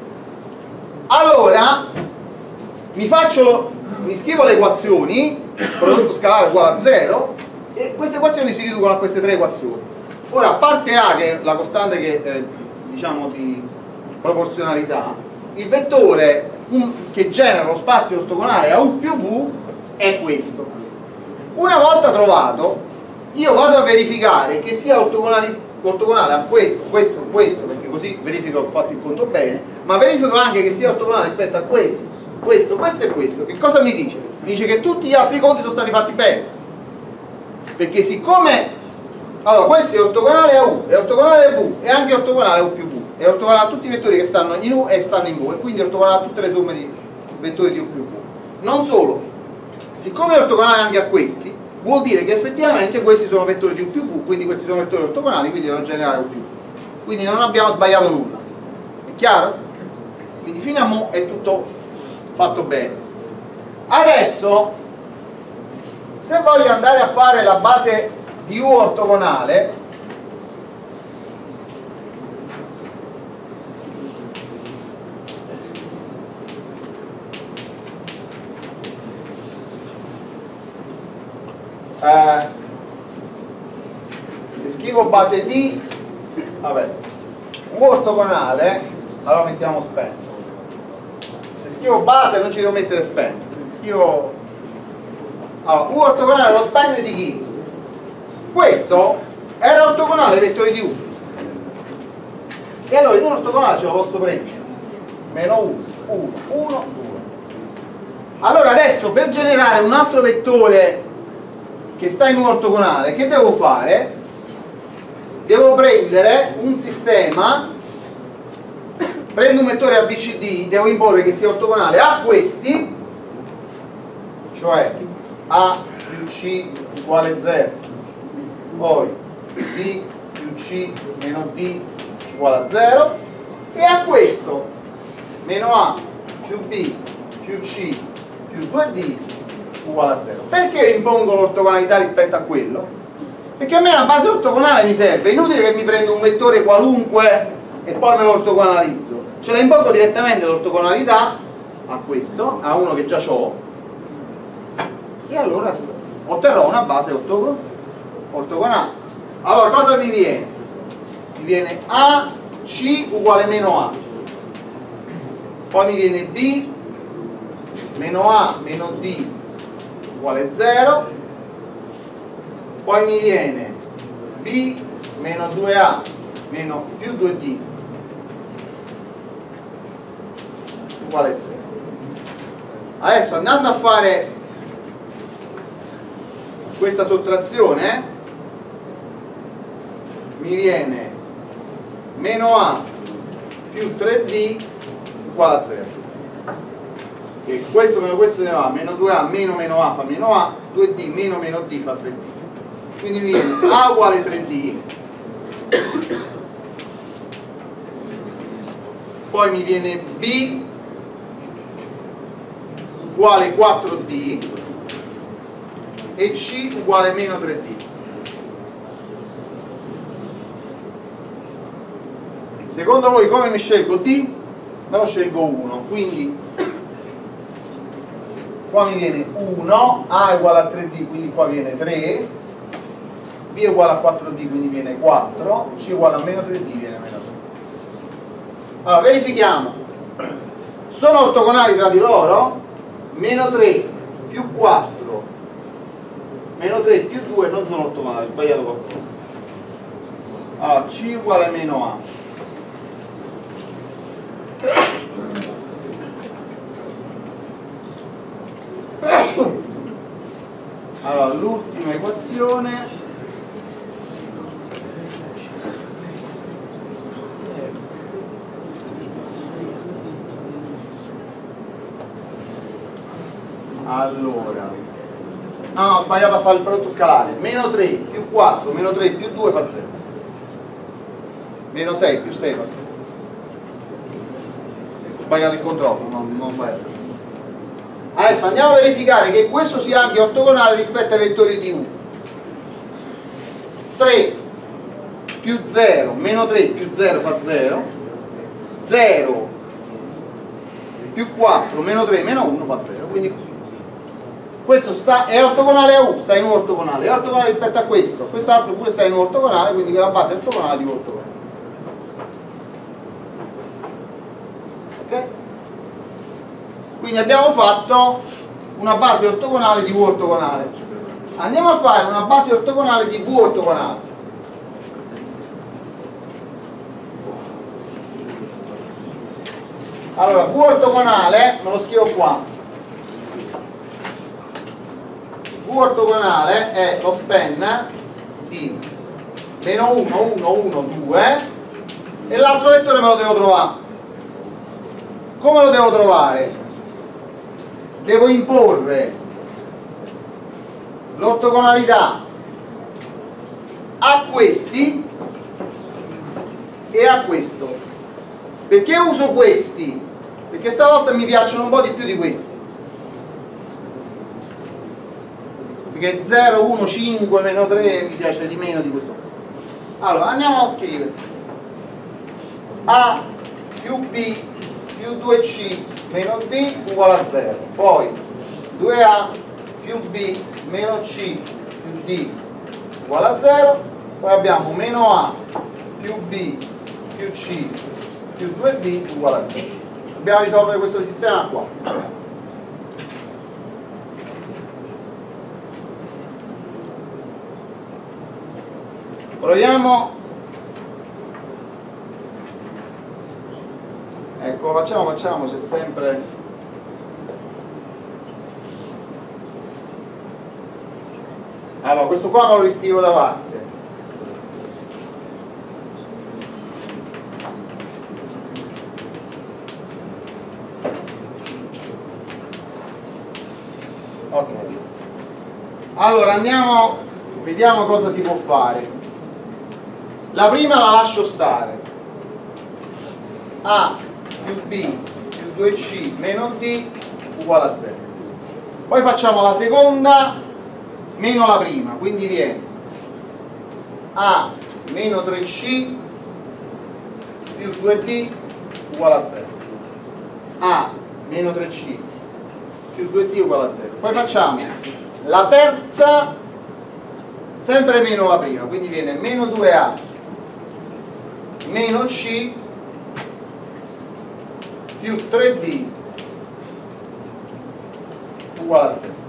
S1: Allora mi faccio, mi scrivo le equazioni, prodotto scalare uguale a zero, e queste equazioni si riducono a queste tre equazioni. Ora, parte A, che è la costante che, eh, diciamo di proporzionalità, il vettore um, che genera lo spazio ortogonale a u più v è questo. Una volta trovato, io vado a verificare che sia ortogonale, ortogonale a questo, questo, questo, perché così verifico che ho fatto il conto bene, ma verifico anche che sia ortogonale rispetto a questo, questo, questo e questo. Che cosa mi dice? Mi dice che tutti gli altri conti sono stati fatti bene, perché siccome allora questo è ortogonale a u, è ortogonale a v, è anche ortogonale a u più v, è ortogonale a tutti i vettori che stanno in u e stanno in v, e quindi è ortogonale a tutte le somme di vettori di u più v. Non solo, siccome è ortogonale anche a questi, vuol dire che effettivamente questi sono vettori di u più v, quindi questi sono vettori ortogonali, quindi devono generare u più v. Quindi non abbiamo sbagliato nulla. È chiaro? Quindi fino a mo' è tutto fatto bene. Adesso, se voglio andare a fare la base di U ortogonale eh, se scrivo base D, vabbè, U ortogonale, allora mettiamo spento. Se scrivo base non ci devo mettere spento. Se scrivo allora, U ortogonale lo span di chi? Questo era ortogonale ai vettori di U, e allora in un ortogonale ce lo posso prendere meno uno, uno, uno, due. Allora adesso per generare un altro vettore che sta in un ortogonale, che devo fare? Devo prendere un sistema, prendo un vettore A B C D, devo imporre che sia ortogonale a questi, cioè A più C uguale zero, poi B più C meno D uguale a zero, e a questo meno A più B più C più due D uguale a zero. Perché impongo l'ortogonalità rispetto a quello? Perché a me la base ortogonale mi serve, è inutile che mi prendo un vettore qualunque e poi me lo ortogonalizzo, ce la impongo direttamente l'ortogonalità a questo, a uno che già ho, e allora otterrò una base ortogo ortogonale. Allora cosa mi viene? Mi viene A C uguale meno A, poi mi viene B meno A meno D uguale zero, poi mi viene B meno due A meno più due D uguale zero. Adesso andando a fare questa sottrazione mi viene meno A più tre D uguale a zero, e questo meno questo ne va, meno due A meno meno A fa meno A, due D meno meno D fa tre D, quindi mi viene A uguale tre D, poi mi viene B uguale quattro D e C uguale meno tre D. Secondo voi come mi scelgo D? Me lo scelgo uno, quindi qua mi viene uno, A è uguale a tre D, quindi qua viene tre, B è uguale a quattro D, quindi viene quattro, C è uguale a meno tre D, viene meno tre. Allora verifichiamo, sono ortogonali tra di loro? Meno tre più quattro meno tre più due non sono ortogonali, ho sbagliato qualcosa. Allora C uguale a meno A, allora l'ultima equazione allora no no ho sbagliato a fare il prodotto scalare, meno tre più quattro meno tre più due fa zero, meno sei più sei fa zero, ho sbagliato il controllo, non, non sbagliato. Adesso andiamo a verificare che questo sia anche ortogonale rispetto ai vettori di U. tre più zero meno tre più zero fa zero, zero più quattro meno tre meno uno fa zero, quindi questo sta, è ortogonale a U, sta in U ortogonale, è ortogonale rispetto a questo, quest'altro pure sta in U ortogonale, quindi la base è ortogonale di U ortogonale. Ok? Quindi abbiamo fatto una base ortogonale di U ortogonale. Andiamo a fare una base ortogonale di V ortogonale. Allora, V ortogonale, me lo scrivo qua. V ortogonale è lo span di meno uno, uno, uno, due, e l'altro vettore me lo devo trovare. Come lo devo trovare? Devo imporre l'ortogonalità a questi e a questo. Perché uso questi? Perché stavolta mi piacciono un po' di più di questi.
S2: perché zero, uno, cinque, meno tre mi piace di meno di questo. Allora andiamo a scrivere A più B più due C meno D uguale a zero, poi due A più B meno C più D uguale a zero, poi abbiamo meno A più B più C più due D uguale a zero. Dobbiamo risolvere questo sistema qua. Proviamo. Ecco, facciamo, facciamo, c'è sempre. Allora, questo qua me lo riscrivo da parte. Ok. Allora andiamo, vediamo cosa si può fare. La prima la lascio stare. A più B più due C meno D uguale a zero. Poi facciamo la seconda meno la prima, quindi viene A meno tre C più due D uguale a zero. A meno tre C più due D uguale a zero. Poi facciamo la terza sempre meno la prima, quindi viene meno due A meno C più tre D uguale a zero.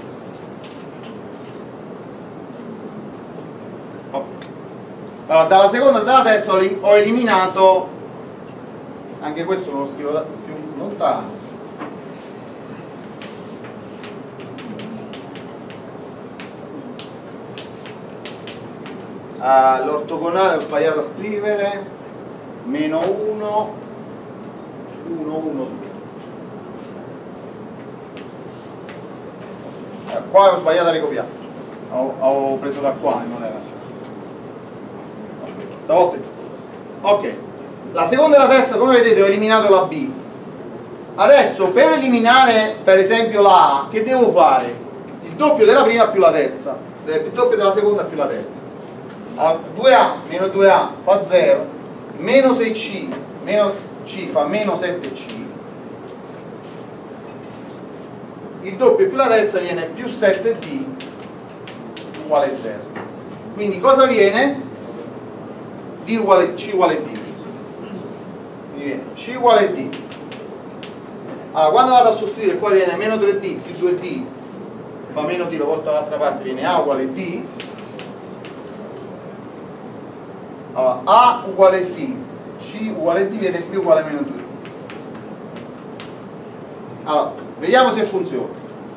S2: Allora, dalla seconda e dalla terza ho eliminato, anche questo non lo scrivo da più lontano, ah, l'ortogonale ho sbagliato a scrivere, meno uno uno uno due. Eh, qua ho sbagliato a ricopiare, ho, ho preso da qua e non era giusto. Stavolta è giusto. Ok, la seconda e la terza, come vedete, ho eliminato la B. Adesso per eliminare per esempio la A, che devo fare? Il doppio della prima più la terza, il doppio della seconda più la terza. Allora, due A meno due A fa zero, meno sei C meno C fa meno sette C, il doppio più la terza viene più sette D uguale zero. Quindi cosa viene? D uguale C uguale D, quindi viene C uguale D. Allora quando vado a sostituire qua viene meno tre D più due D fa meno D, lo porto dall'altra parte, viene A uguale D. Allora A uguale D, C uguale D viene B uguale meno due. Allora vediamo se funziona.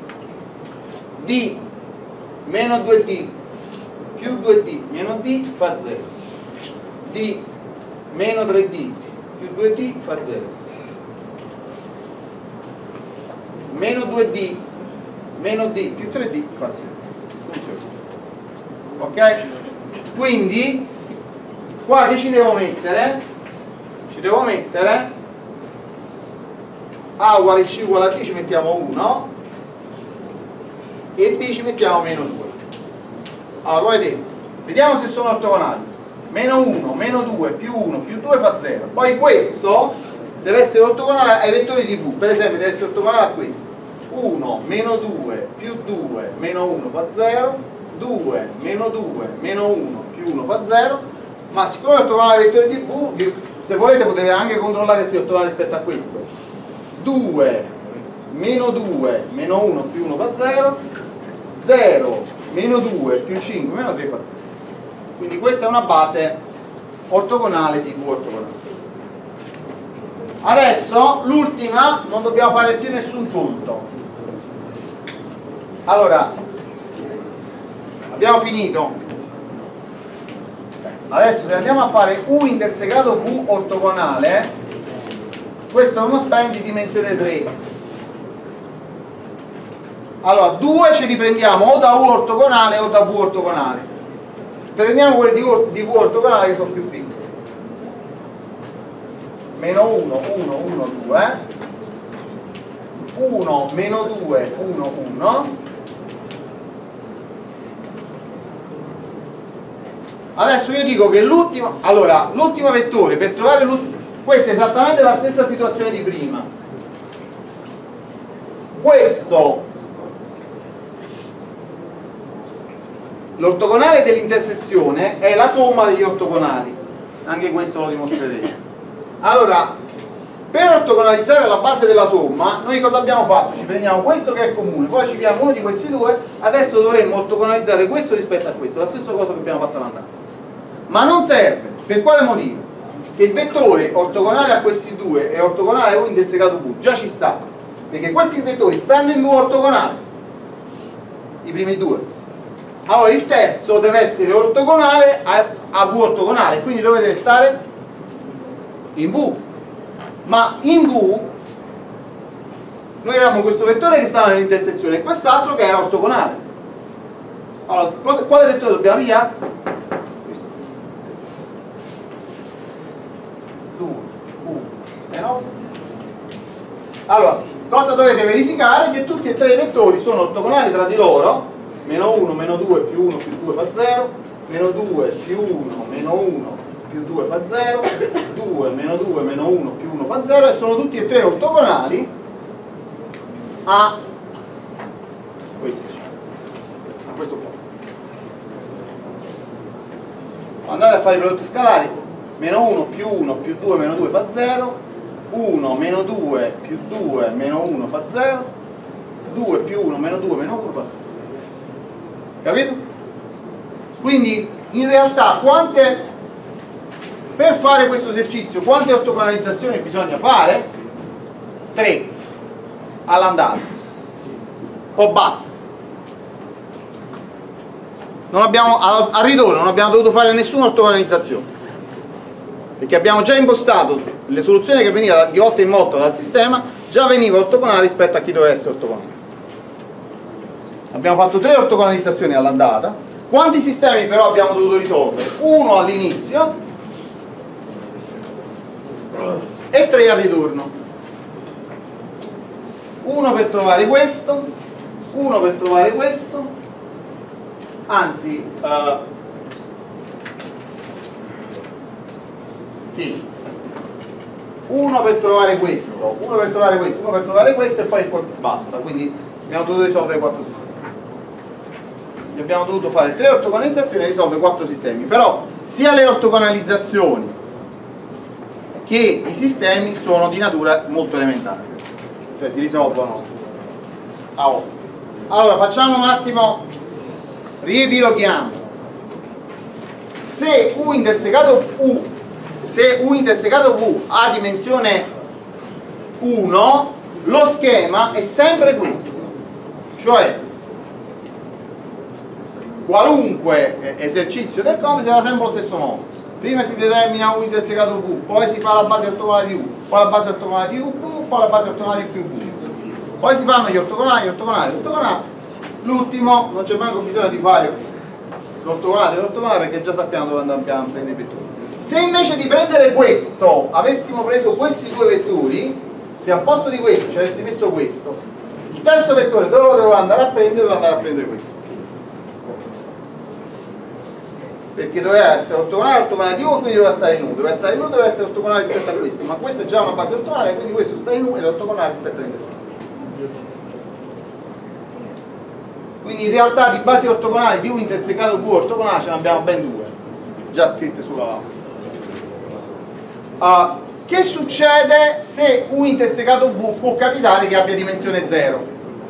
S2: D meno due D più due D meno D fa zero. D meno tre D più due D fa zero. Meno due D meno D più tre D fa zero. Funziona. Ok? Quindi qua che ci devo mettere? Ci devo mettere A uguale C uguale a D, ci mettiamo uno, e B ci mettiamo meno due. Allora come vedete, vediamo se sono ortogonali. Meno uno, meno due, più uno, più due fa zero. Poi questo deve essere ortogonale ai vettori di V, per esempio deve essere ortogonale a questo. uno, meno due, più due, meno uno fa zero, due, meno due, meno uno, più uno fa zero, ma siccome è ortogonale ai vettori di V, se volete potete anche controllare se è ortogonale rispetto a questo. due, meno due, meno uno, più uno fa zero, zero, meno due, più cinque, meno tre fa zero. Quindi questa è una base ortogonale di V ortogonale. Adesso l'ultima, non dobbiamo fare più nessun punto. Allora, abbiamo finito. Adesso se andiamo a fare U intersecato V ortogonale, questo è uno span di dimensione tre. Allora, due ce li prendiamo o da U ortogonale o da V ortogonale. Prendiamo quelli di V, di V ortogonale che sono più piccoli. Meno uno, uno, uno, due. uno, meno due, uno, uno. Adesso io dico che l'ultimo, allora, l'ultimo vettore, per trovare l'ultimo, questa è esattamente la stessa situazione di prima. Questo, l'ortogonale dell'intersezione è la somma degli ortogonali, anche questo lo dimostreremo. Allora, per ortogonalizzare la base della somma, noi cosa abbiamo fatto? Ci prendiamo questo che è comune, poi ci prendiamo uno di questi due, adesso dovremmo ortogonalizzare questo rispetto a questo, la stessa cosa che abbiamo fatto all'andata. Ma non serve, per quale motivo? Che il vettore ortogonale a questi due è ortogonale a U intersecato V, già ci sta, perché questi vettori stanno in V ortogonale, i primi due. Allora il terzo deve essere ortogonale a, a V ortogonale, quindi dove deve stare? In V. Ma in V noi avevamo questo vettore che stava nell'intersezione e quest'altro che era ortogonale. Allora, cosa, quale vettore dobbiamo via? Questo. due, uno, meno. Allora, cosa dovete verificare? Che tutti e tre i vettori sono ortogonali tra di loro. Meno uno, meno due, più uno, più due fa zero. Meno due, più uno, meno uno, più due fa zero, due, meno due, meno uno, più uno fa zero, e sono tutti e tre ortogonali a questo, a questo qua. Andate a fare i prodotti scalari, meno uno più uno più due meno due fa zero, uno meno due più due meno uno fa zero, due più uno meno due meno uno fa zero. Capito? Quindi in realtà quante, per fare questo esercizio, quante ortogonalizzazioni bisogna fare? tre all'andata. O basta. Non abbiamo, al ritorno non abbiamo dovuto fare nessuna ortogonalizzazione, perché abbiamo già impostato le soluzioni che veniva di volta in volta dal sistema, già veniva ortogonale rispetto a chi doveva essere ortogonale. Abbiamo fatto tre ortogonalizzazioni all'andata. Quanti sistemi però abbiamo dovuto risolvere? Uno all'inizio e tre al ritorno. Uno per trovare questo, uno per trovare questo, anzi uh, sì, uno per trovare questo, uno per trovare questo, uno per trovare questo e poi basta. Quindi abbiamo dovuto risolvere quattro sistemi. Abbiamo dovuto fare tre ortogonalizzazioni e risolvere quattro sistemi, però sia le ortogonalizzazioni che i sistemi sono di natura molto elementare, cioè si risolvono a otto. Allora facciamo un attimo, riepiloghiamo. Se U intersecato U, se U intersecato V ha dimensione uno, lo schema è sempre questo, cioè qualunque esercizio del come si fa sempre allo stesso modo. Prima si determina U intersecato V, poi si fa la base ortogonale di U, poi la base ortogonale di U V, poi la base ortogonale di più V. Poi si fanno gli ortogonali, gli ortogonali, gli ortogonali. L'ultimo non c'è manco bisogno di fare l'ortogonale dell'ortogonale perché già sappiamo dove andiamo a prendere i vettori. Se invece di prendere questo avessimo preso questi due vettori, se al posto di questo ci avessi messo questo, il terzo vettore dove lo devo andare a prendere? Devo andare a prendere questo, perché doveva essere ortogonale ortogonale di U, quindi doveva stare in U, doveva stare in U, doveva essere ortogonale rispetto a questo, ma questa è già una base ortogonale, quindi questo sta in U ed è ortogonale rispetto all'intersezione. Quindi in realtà di basi ortogonali di U intersecato V ortogonale ce ne abbiamo ben due già scritte sulla uh, che succede se U intersecato V può capitare che abbia dimensione zero?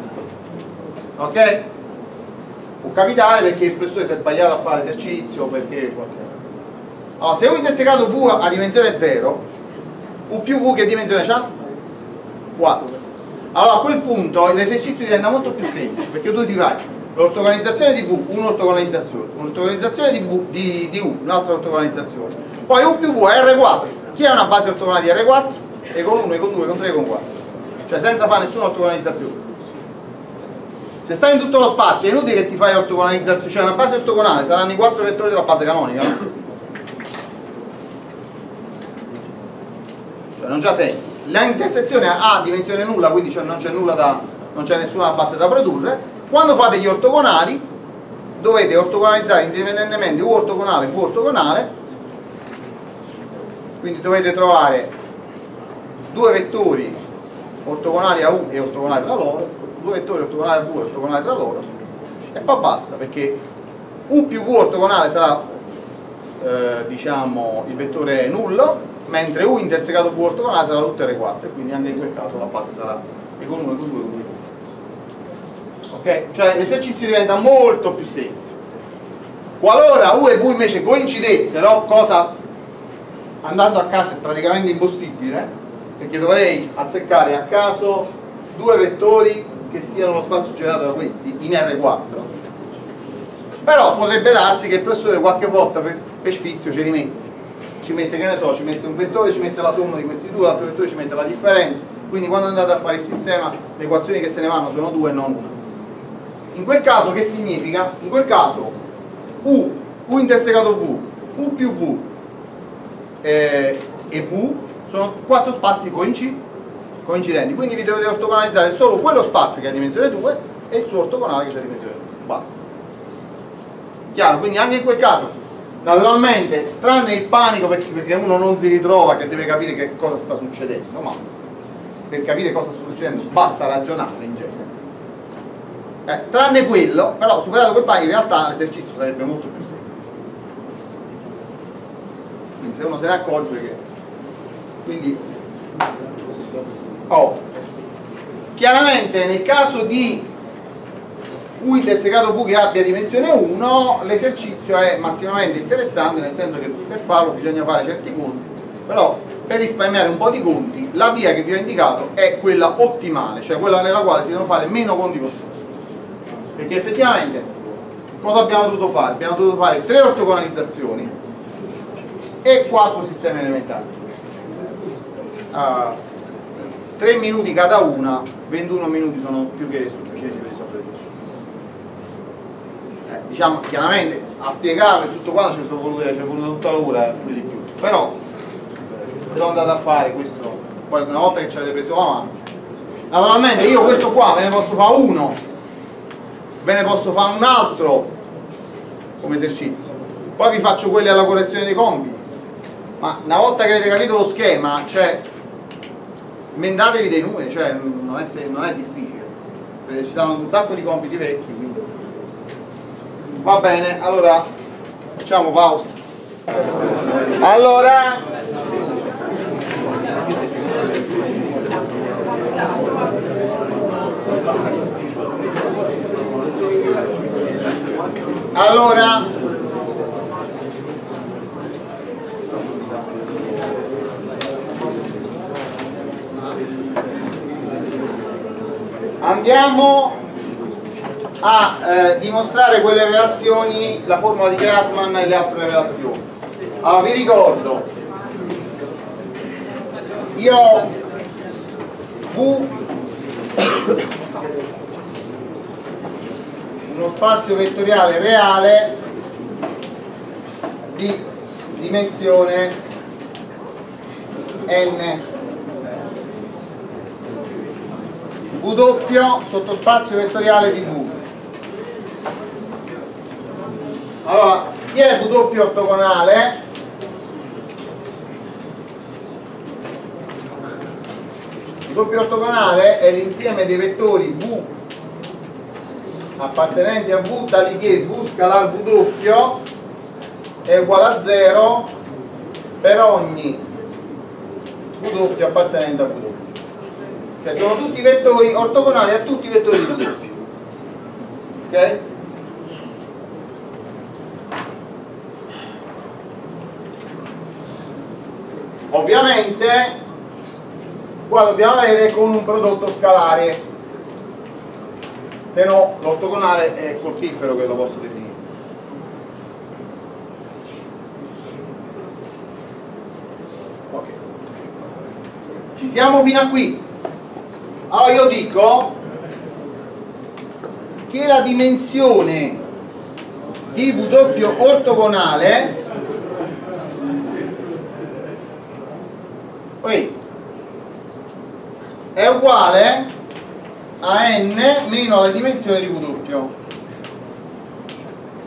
S2: Ok? Può capitare perché il professore si è sbagliato a fare esercizio, perché allora, se U intersecato V ha dimensione zero, U più V che dimensione ha? quattro. Allora a quel punto l'esercizio diventa molto più semplice, perché tu ti fai l'ortogonalizzazione di V, un'ortogonalizzazione, un'ortogonalizzazione di, di, di U, un'altra ortogonalizzazione, poi U più V è R quattro. Chi ha una base ortogonale di R quattro? E con uno, e con due, e con tre, e con quattro, cioè senza fare nessuna ortogonalizzazione. Se stai in tutto lo spazio è inutile che ti fai ortogonalizzazione, cioè una base ortogonale saranno i quattro vettori della base canonica, no? Cioè non c'ha senso. L'intersezione ha dimensione nulla, quindi non c'è nulla da, non c'è nessuna base da produrre. Quando fate gli ortogonali dovete ortogonalizzare indipendentemente U ortogonale e V ortogonale, quindi dovete trovare due vettori ortogonali a U e ortogonali tra loro, due vettori ortogonali a V e ortogonali tra loro, e poi basta, perché U più V ortogonale sarà eh, diciamo il vettore nullo, mentre U intersecato V ortogonale sarà tutto R quattro, e quindi anche in quel caso la base sarà E con uno, E con due, E con due. Ok? Cioè l'esercizio diventa molto più semplice. Qualora U e V invece coincidessero, cosa andando a caso è praticamente impossibile, perché dovrei azzeccare a caso due vettori che siano lo spazio generato da questi in R quattro, però potrebbe darsi che il professore qualche volta per, per sfizio ci rimette, ci mette, che ne so, ci mette un vettore, ci mette la somma di questi due, l'altro vettore ci mette la differenza, quindi quando andate a fare il sistema le equazioni che se ne vanno sono due e non una. In quel caso che significa? In quel caso U, U intersecato V, U più V eh, e V sono quattro spazi coincidenti, quindi vi dovete ortogonalizzare solo quello spazio che ha dimensione due e il suo ortogonale che ha dimensione due, basta. Chiaro? Quindi anche in quel caso, naturalmente, tranne il panico perché uno non si ritrova, che deve capire che cosa sta succedendo, ma per capire cosa sta succedendo basta ragionare in genere. Eh, tranne quello, però superato quel panico in realtà l'esercizio sarebbe molto più semplice. Quindi se uno se ne accorge che... Quindi... Oh. Chiaramente nel caso di U intersecato V che abbia dimensione uno, l'esercizio è massimamente interessante, nel senso che per farlo bisogna fare certi conti, però per risparmiare un po' di conti la via che vi ho indicato è quella ottimale, cioè quella nella quale si devono fare meno conti possibili, perché effettivamente cosa abbiamo dovuto fare? Abbiamo dovuto fare tre ortogonalizzazioni e quattro sistemi elementari, uh, tre minuti cada una, ventuno minuti sono più che sufficienti per risolvere questo. Eh, diciamo chiaramente a spiegarlo e tutto quanto ci sono volute, ci è voluta tutta l'ora, pure di più, però se lo andate a fare questo, poi una volta che ci avete preso la mano, naturalmente io questo qua ve ne posso fare uno, ve ne posso fare un altro come esercizio, poi vi faccio quelli alla correzione dei compiti, ma una volta che avete capito lo schema, cioè emendatevi dei numeri, cioè non è, non è difficile, perché ci sono un sacco di compiti vecchi, quindi va bene. Allora facciamo pausa. Allora allora andiamo a eh, dimostrare quelle relazioni, la formula di Grassmann e le altre relazioni. Allora vi ricordo, io ho V uno spazio vettoriale reale di dimensione n, W sottospazio vettoriale di V. Allora, chi è W ortogonale? W ortogonale è l'insieme dei vettori V appartenenti a V tali che V scalar W è uguale a zero per ogni W appartenente a W. Cioè sono tutti vettori ortogonali a tutti i vettori di W. Ok? Ovviamente qua dobbiamo avere con un prodotto scalare, se no l'ortogonale è colpifero che lo posso definire. Ok, ci siamo fino a qui. Allora io dico che la dimensione di W ortogonale è uguale a n meno la dimensione di W.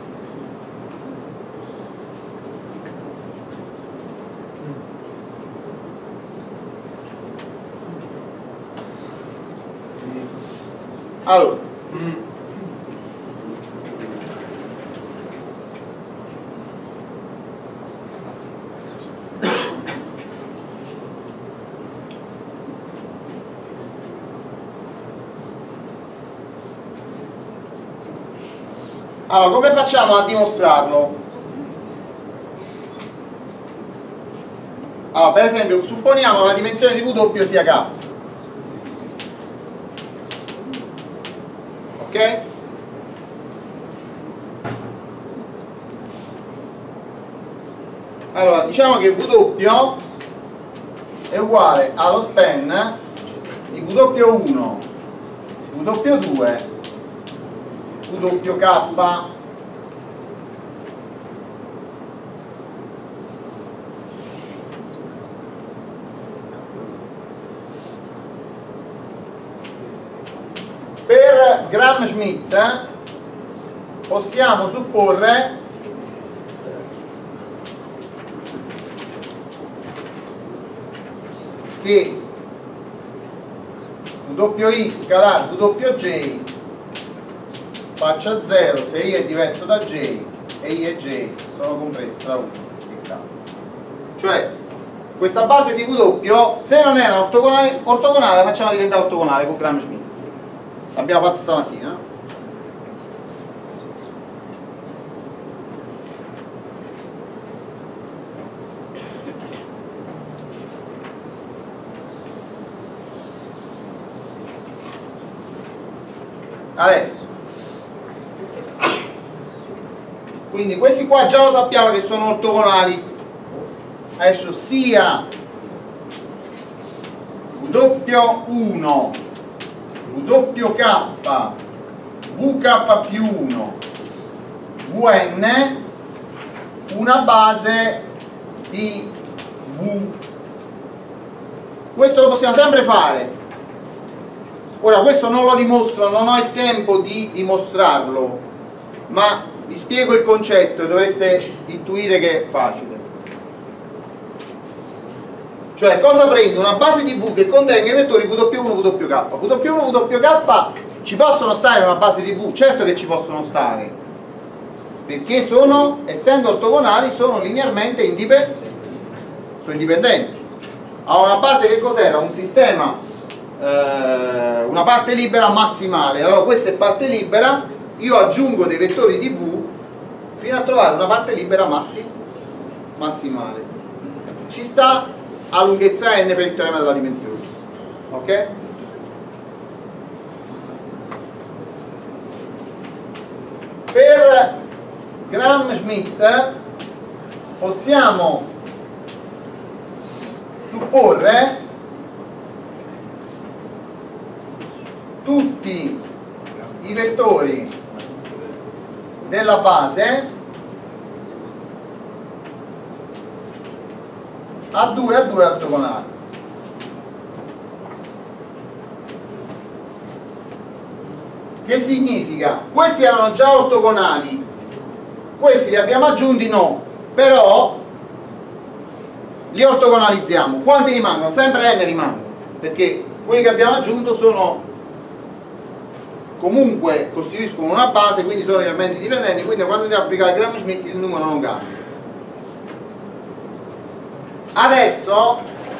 S2: Allora, allora come facciamo a dimostrarlo? Allora, per esempio, supponiamo una dimensione di W sia K. Ok? Allora, diciamo che W è uguale allo span di W uno, W due, W K per Gram-Schmidt possiamo supporre che W scalare W J faccia zero se I è diverso da J e I e J sono compresi tra uno e K. Cioè questa base di W, se non era ortogonale, ortogonale la facciamo diventare ortogonale con Gram-Schmidt. L'abbiamo fatto stamattina, no? Adesso, quindi questi qua già lo sappiamo che sono ortogonali. Adesso sia W uno, W K, V K più uno, V N una base di V. Questo lo possiamo sempre fare. Ora questo non lo dimostro, non ho il tempo di dimostrarlo, ma vi spiego il concetto e dovreste intuire che è facile. Cioè cosa prendo? Una base di V che contenga i vettori W uno, W K. W uno, W K ci possono stare in una base di V? Certo che ci possono stare, perché sono, essendo ortogonali, sono linearmente indipendenti. Sono indipendenti. Ha una base che cos'era? Un sistema, eh, una parte libera massimale. Allora questa è parte libera, io aggiungo dei vettori di V fino a trovare una parte libera massi, massimale. Ci sta a lunghezza n per il teorema della dimensione. Ok? Per Gram-Schmidt possiamo supporre tutti i vettori della base A due a due ortogonali. Che significa? Questi erano già ortogonali, questi li abbiamo aggiunti? No, però li ortogonalizziamo. Quanti rimangono? Sempre n rimangono, perché quelli che abbiamo aggiunto sono comunque costituiscono una base, quindi sono realmente dipendenti, quindi quando andiamo a applicare Gram-Schmidt il numero non cambia. Adesso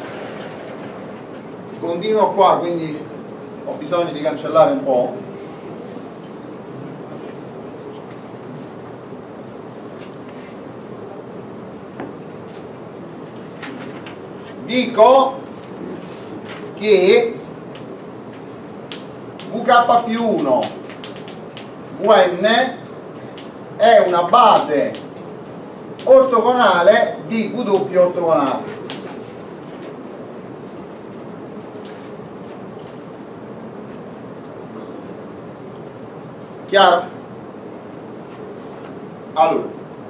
S2: continuo qua, quindi ho bisogno di cancellare un po'. Dico che V K più uno V N è una base ortogonale di W ortogonale. Chiaro? Allora,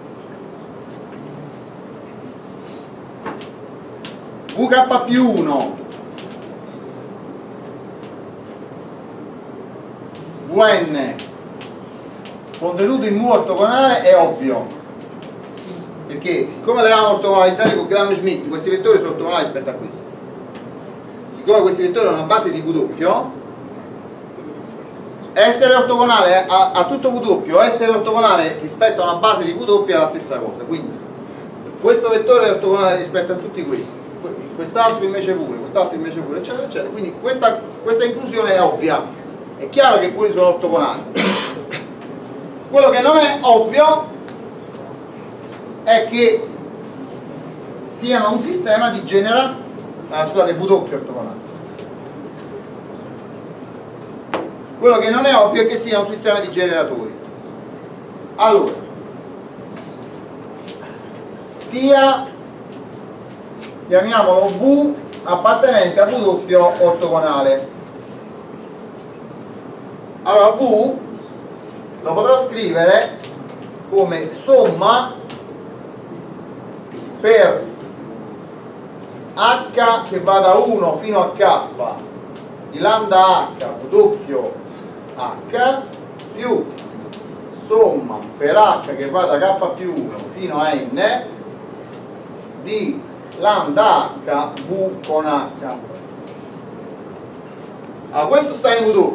S2: V K più uno V N contenuto in V ortogonale è ovvio, perché siccome le avevamo ortogonalizzate con Gram-Schmidt, questi vettori sono ortogonali rispetto a questi. Siccome questi vettori hanno una base di W, essere ortogonale a, a tutto W o essere ortogonale rispetto a una base di W è la stessa cosa, quindi questo vettore è ortogonale rispetto a tutti questi, quest'altro invece pure, quest'altro invece pure, eccetera, eccetera. Quindi questa, questa inclusione è ovvia, è chiaro che quelli sono ortogonali. Quello che non è ovvio è che siano un sistema di genera, ah, scusate, W ortogonale. Quello che non è ovvio è che sia un sistema di generatori. Allora, sia, chiamiamolo V appartenente a W ortogonale. Allora V lo potrò scrivere come somma per H che va da uno fino a K di lambda H W H più somma per H che va da K più uno fino a N di lambda H V con H. Allora, questo sta in W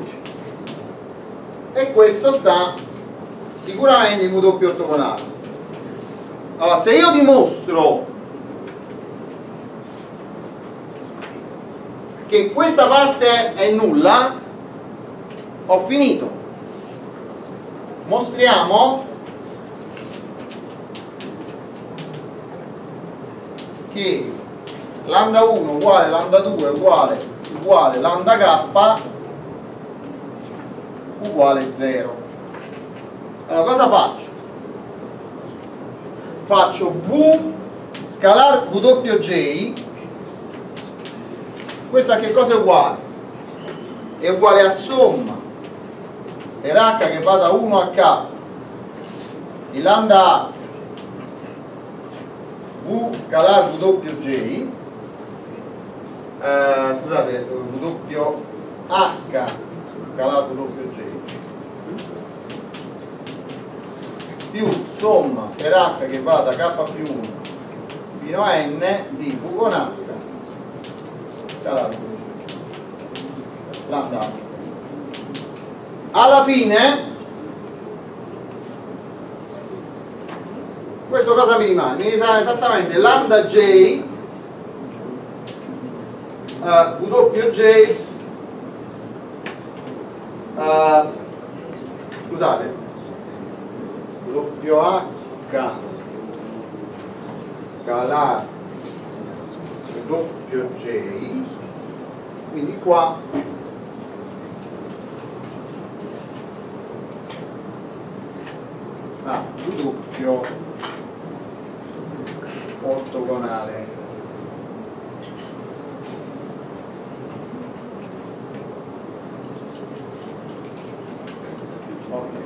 S2: e questo sta sicuramente in W ortogonale. Allora, se io dimostro che questa parte è nulla, ho finito. Mostriamo che lambda uno uguale lambda due uguale uguale lambda K uguale zero. Allora cosa faccio? Faccio V scalar W J. Questo a che cosa è uguale? È uguale a somma per H che va da uno a K di lambda V scalar W J, eh, scusate, W H scalar W J più somma per H che va da K più uno fino a N di V con H scalar W J lambda H. Alla fine questo cosa mi rimane? Mi rimane esattamente lambda J uh, W J uh, scusate W H scalar W J, quindi qua ah, W ortogonale. Okay.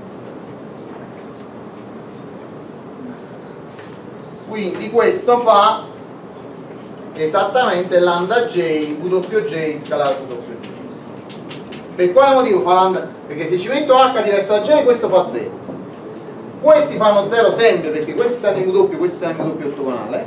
S2: Quindi questo fa esattamente lambda J W J scalare W J. Per quale motivo fa lambda? Perché se ci metto H diverso da J questo fa zero. Questi fanno zero sempre perché questi stanno in W, questi stanno in W ortogonale,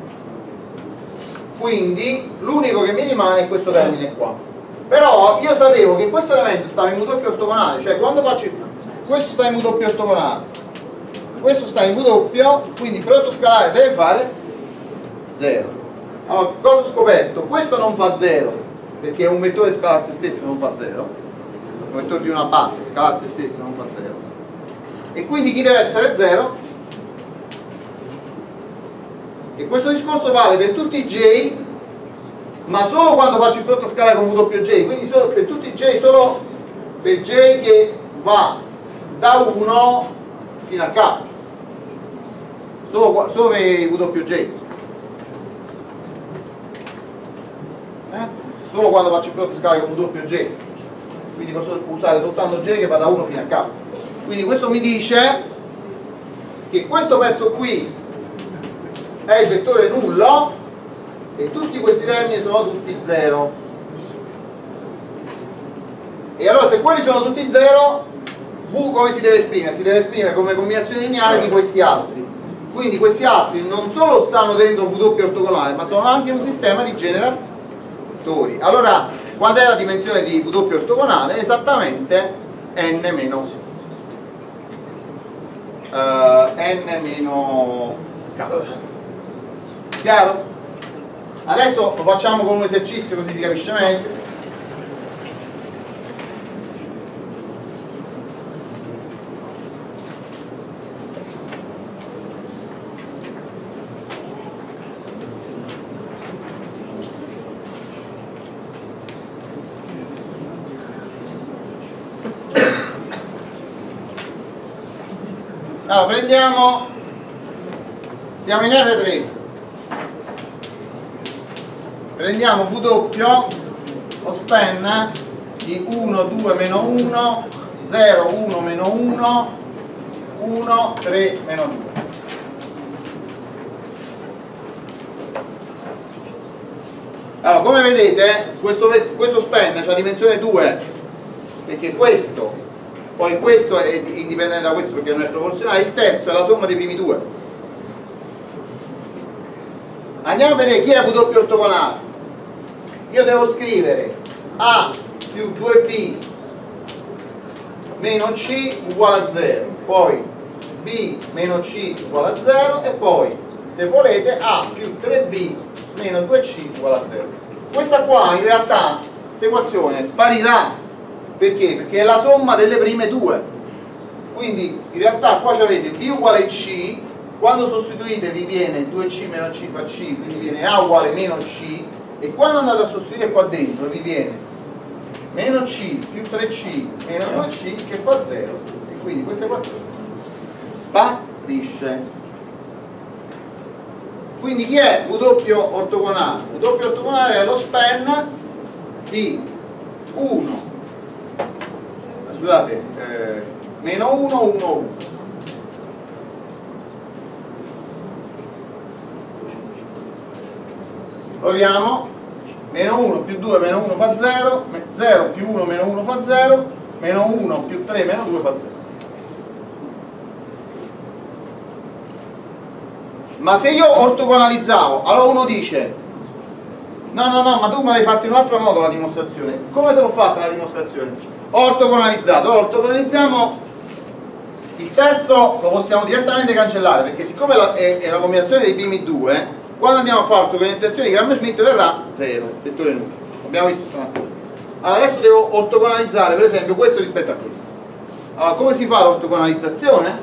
S2: quindi l'unico che mi rimane è questo termine qua. Però io sapevo che questo elemento stava in W ortogonale, cioè quando faccio questo sta in W ortogonale, questo sta in W, quindi il prodotto scalare deve fare zero. Allora cosa ho scoperto? Questo non fa zero perché un vettore scalare se stesso non fa zero, un vettore di una base scalare se stesso non fa zero. E quindi chi deve essere zero? E questo discorso vale per tutti i J, ma solo quando faccio il prodotto scalare con W J, quindi solo per tutti i J, solo per J che va da uno fino a K, solo, solo per i W J, eh? Solo quando faccio il prodotto scalare con W J, quindi posso usare soltanto J che va da uno fino a K. Quindi questo mi dice che questo pezzo qui è il vettore nullo e tutti questi termini sono tutti zero. E allora se quelli sono tutti zero, V come si deve esprimere? Si deve esprimere come combinazione lineare di questi altri. Quindi questi altri non solo stanno dentro W ortogonale, ma sono anche un sistema di generatori. Allora, qual è la dimensione di W ortogonale? Esattamente n meno uh, n meno k. Chiaro? Adesso lo facciamo con un esercizio così si capisce meglio. Allora prendiamo, siamo in R tre, prendiamo W lo span di uno, due, meno uno, zero, uno, meno uno, uno, tre, meno due. Allora come vedete questo, questo span ha dimensione due, perché questo poi questo è indipendente da questo perché non è proporzionale, il terzo è la somma dei primi due. Andiamo a vedere chi è W ortogonale. Io devo scrivere A più due B meno C uguale a zero, poi B meno C uguale a zero e poi, se volete, A più tre B meno due C uguale a zero. Questa qua in realtà, questa equazione sparirà. Perché? Perché è la somma delle prime due. Quindi in realtà qua avete B uguale C, quando sostituite vi viene due C meno C fa C, quindi viene A uguale meno C, e quando andate a sostituire qua dentro vi viene meno C più tre C meno due C che fa zero. E quindi questa equazione sparisce. Quindi chi è W ortogonale? W ortogonale è lo span di uno, scusate, eh, meno uno, uno, uno. Proviamo. Meno uno più due meno uno fa zero, zero più uno meno uno fa zero, meno uno più tre meno due fa zero. Ma se io ortogonalizzavo, allora uno dice no no no, ma tu me l'hai fatto in un altro modo la dimostrazione. Come te l'ho fatta la dimostrazione? Ortogonalizzato. Allora ortogonalizziamo il terzo, lo possiamo direttamente cancellare perché siccome è una combinazione dei primi due, quando andiamo a fare ortogonalizzazione di Gram-Schmidt verrà zero, vettore nulla. Abbiamo visto stamattina. Allora adesso devo ortogonalizzare per esempio questo rispetto a questo. Allora come si fa l'ortogonalizzazione?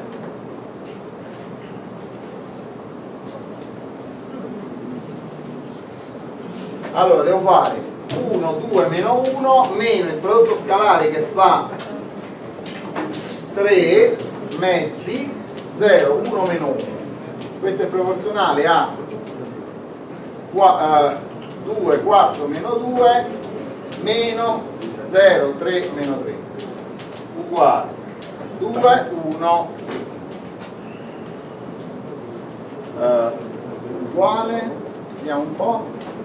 S2: Allora devo fare uno, due, meno uno, meno il prodotto scalare che fa tre mezzi, zero, uno, meno uno. Questo è proporzionale a due, quattro, meno due, meno zero, tre, meno tre, uguale due, uno, uh, uguale, vediamo un po',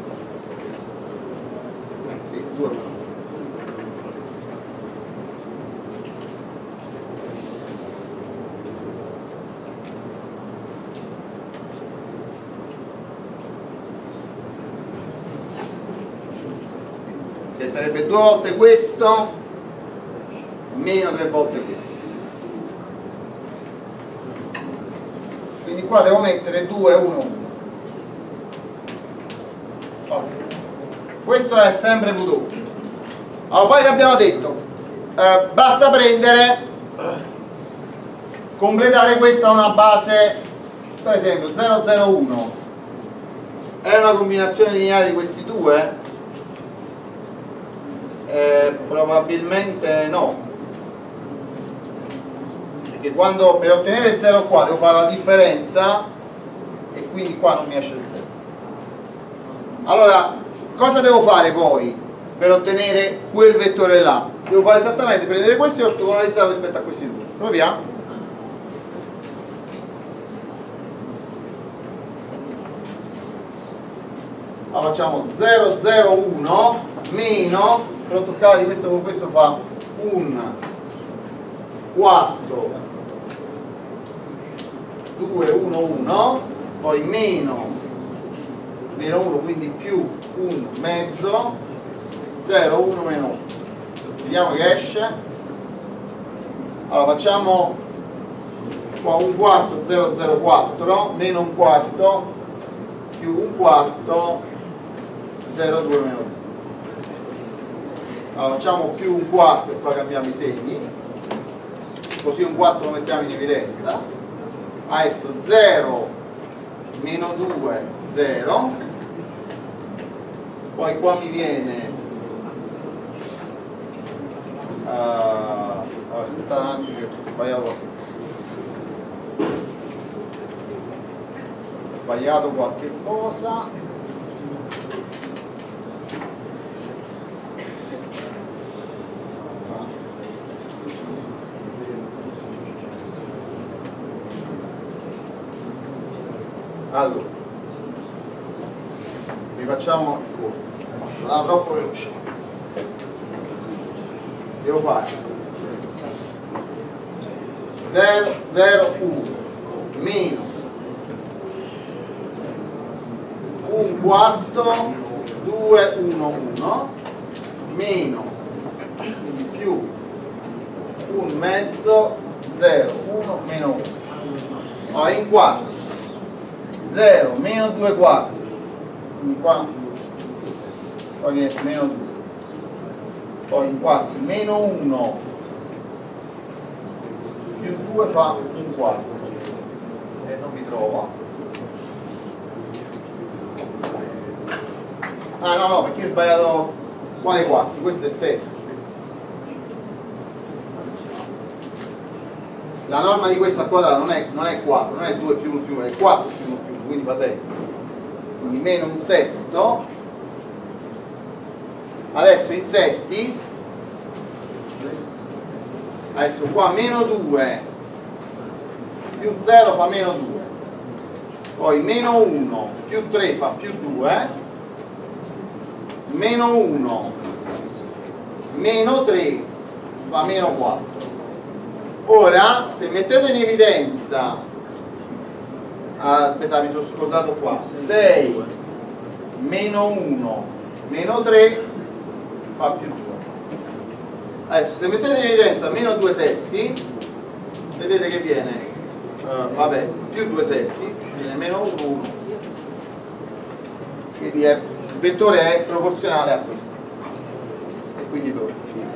S2: sì, due. Che sarebbe due volte questo meno tre volte questo. Quindi qua devo mettere due, uno, uno. Okay. Questo è sempre W. Allora poi che abbiamo detto? Eh, basta prendere, completare questa a una base, per esempio zero zero uno è una combinazione lineare di questi due? Eh, probabilmente no, perché quando per ottenere zero qua devo fare la differenza e quindi qua non mi esce il zero. Allora cosa devo fare poi per ottenere quel vettore là? Devo fare esattamente prendere questo e ortogonalizzarlo rispetto a questi due. Proviamo. Allora facciamo zero zero uno meno il prodotto scalare di questo con questo fa un quattro due uno uno, poi meno meno uno, quindi più un mezzo, zero uno meno uno. Vediamo che esce. Allora facciamo qua un quarto zero zero quattro meno un quarto più un quarto zero due meno due. Allora facciamo più un quarto e poi cambiamo i segni, così un quarto lo mettiamo in evidenza. Adesso zero meno due zero, poi qua mi viene uh, allora, aspetta un attimo che ho sbagliato ho sbagliato qualche cosa. Allora, rifacciamo il conto, non era troppo veloce, devo fare zero zero uno meno un quarto due uno uno meno più un mezzo zero uno meno uno. Allora, in quarto zero meno due quarti, quindi qua poi viene meno due, poi in quarti meno uno più due fa un quarto e non mi trovo. Ah no no, perché ho sbagliato quale quarti, questo è sesto. La norma di questa quadrata non è, non è quattro, non è due più uno più uno, è quattro più uno più uno, quindi fa sei. Quindi meno un sesto. Adesso in sesti, adesso qua meno due più zero fa meno due, poi meno uno più tre fa più due, meno uno meno tre fa meno quattro. Ora, se mettete in evidenza, aspetta, mi sono scordato qua, sei meno uno meno tre fa più due. Adesso, se mettete in evidenza meno due sesti, vedete che viene, uh, vabbè, più due sesti, viene meno uno, uno. Quindi è, il vettore è proporzionale a questo. E quindi dodici.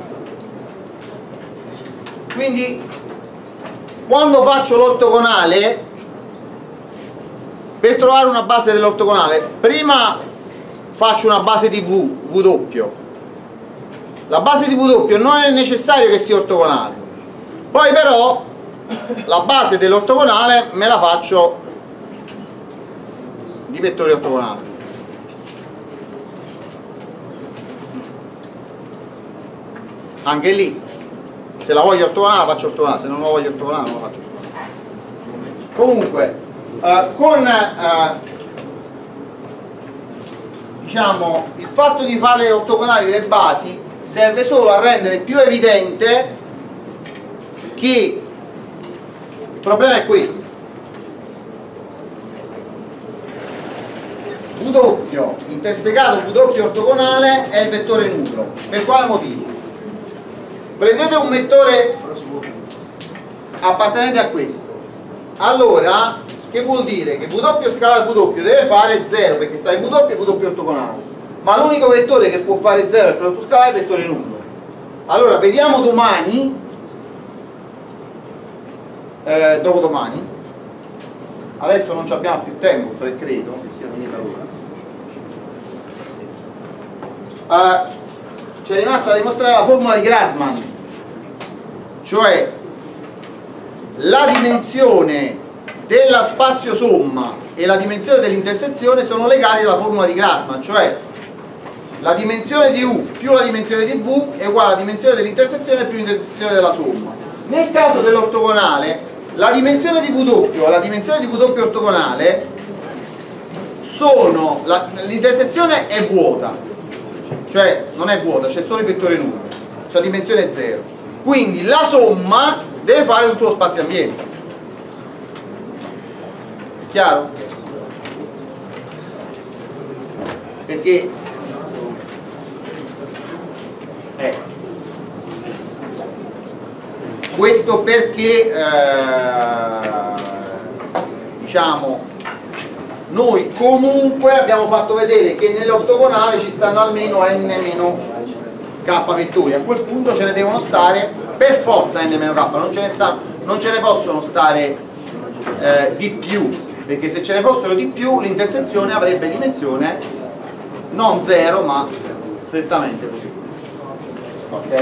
S2: Quindi quando faccio l'ortogonale, per trovare una base dell'ortogonale, prima faccio una base di V, V doppio. La base di V doppio non è necessario che sia ortogonale. Poi però la base dell'ortogonale me la faccio di vettori ortogonali. Anche lì, se la voglio ortogonale la faccio ortogonale, se non la voglio ortogonale non la faccio ortogonale. Comunque, eh, con eh, diciamo il fatto di fare ortogonali le basi serve solo a rendere più evidente che il problema è questo: V doppio intersecato V doppio ortogonale è il vettore nucleo. Per quale motivo? Prendete un vettore appartenente a questo, allora che vuol dire? Che V doppio scalare V doppio deve fare zero perché sta in V doppio e V doppio ortogonale, ma l'unico vettore che può fare zero il prodotto scalare è il vettore nucleo. Allora vediamo domani, eh, dopodomani, adesso non abbiamo più tempo, per credo che sia finita l'ora. Uh, c'è rimasta da dimostrare la formula di Grassmann, cioè la dimensione della spazio somma e la dimensione dell'intersezione sono legati alla formula di Grassmann, cioè la dimensione di U più la dimensione di V è uguale alla dimensione dell'intersezione più l'intersezione della somma. Nel caso dell'ortogonale, la dimensione di V doppio e la dimensione di V doppio ortogonale sono, l'intersezione è vuota, cioè non è vuota, c'è solo il vettore nucleo, cioè la dimensione è zero, quindi la somma deve fare tutto lo spazio ambiente. È chiaro? Perché eh. questo perché eh, diciamo noi comunque abbiamo fatto vedere che nell'ortogonale ci stanno almeno n meno k vettori, a quel punto ce ne devono stare per forza n meno k, non ce ne, sta, non ce ne possono stare eh, di più, perché se ce ne fossero di più l'intersezione avrebbe dimensione non zero ma strettamente così. Ok?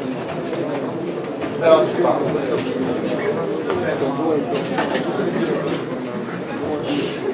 S2: Però ci passa.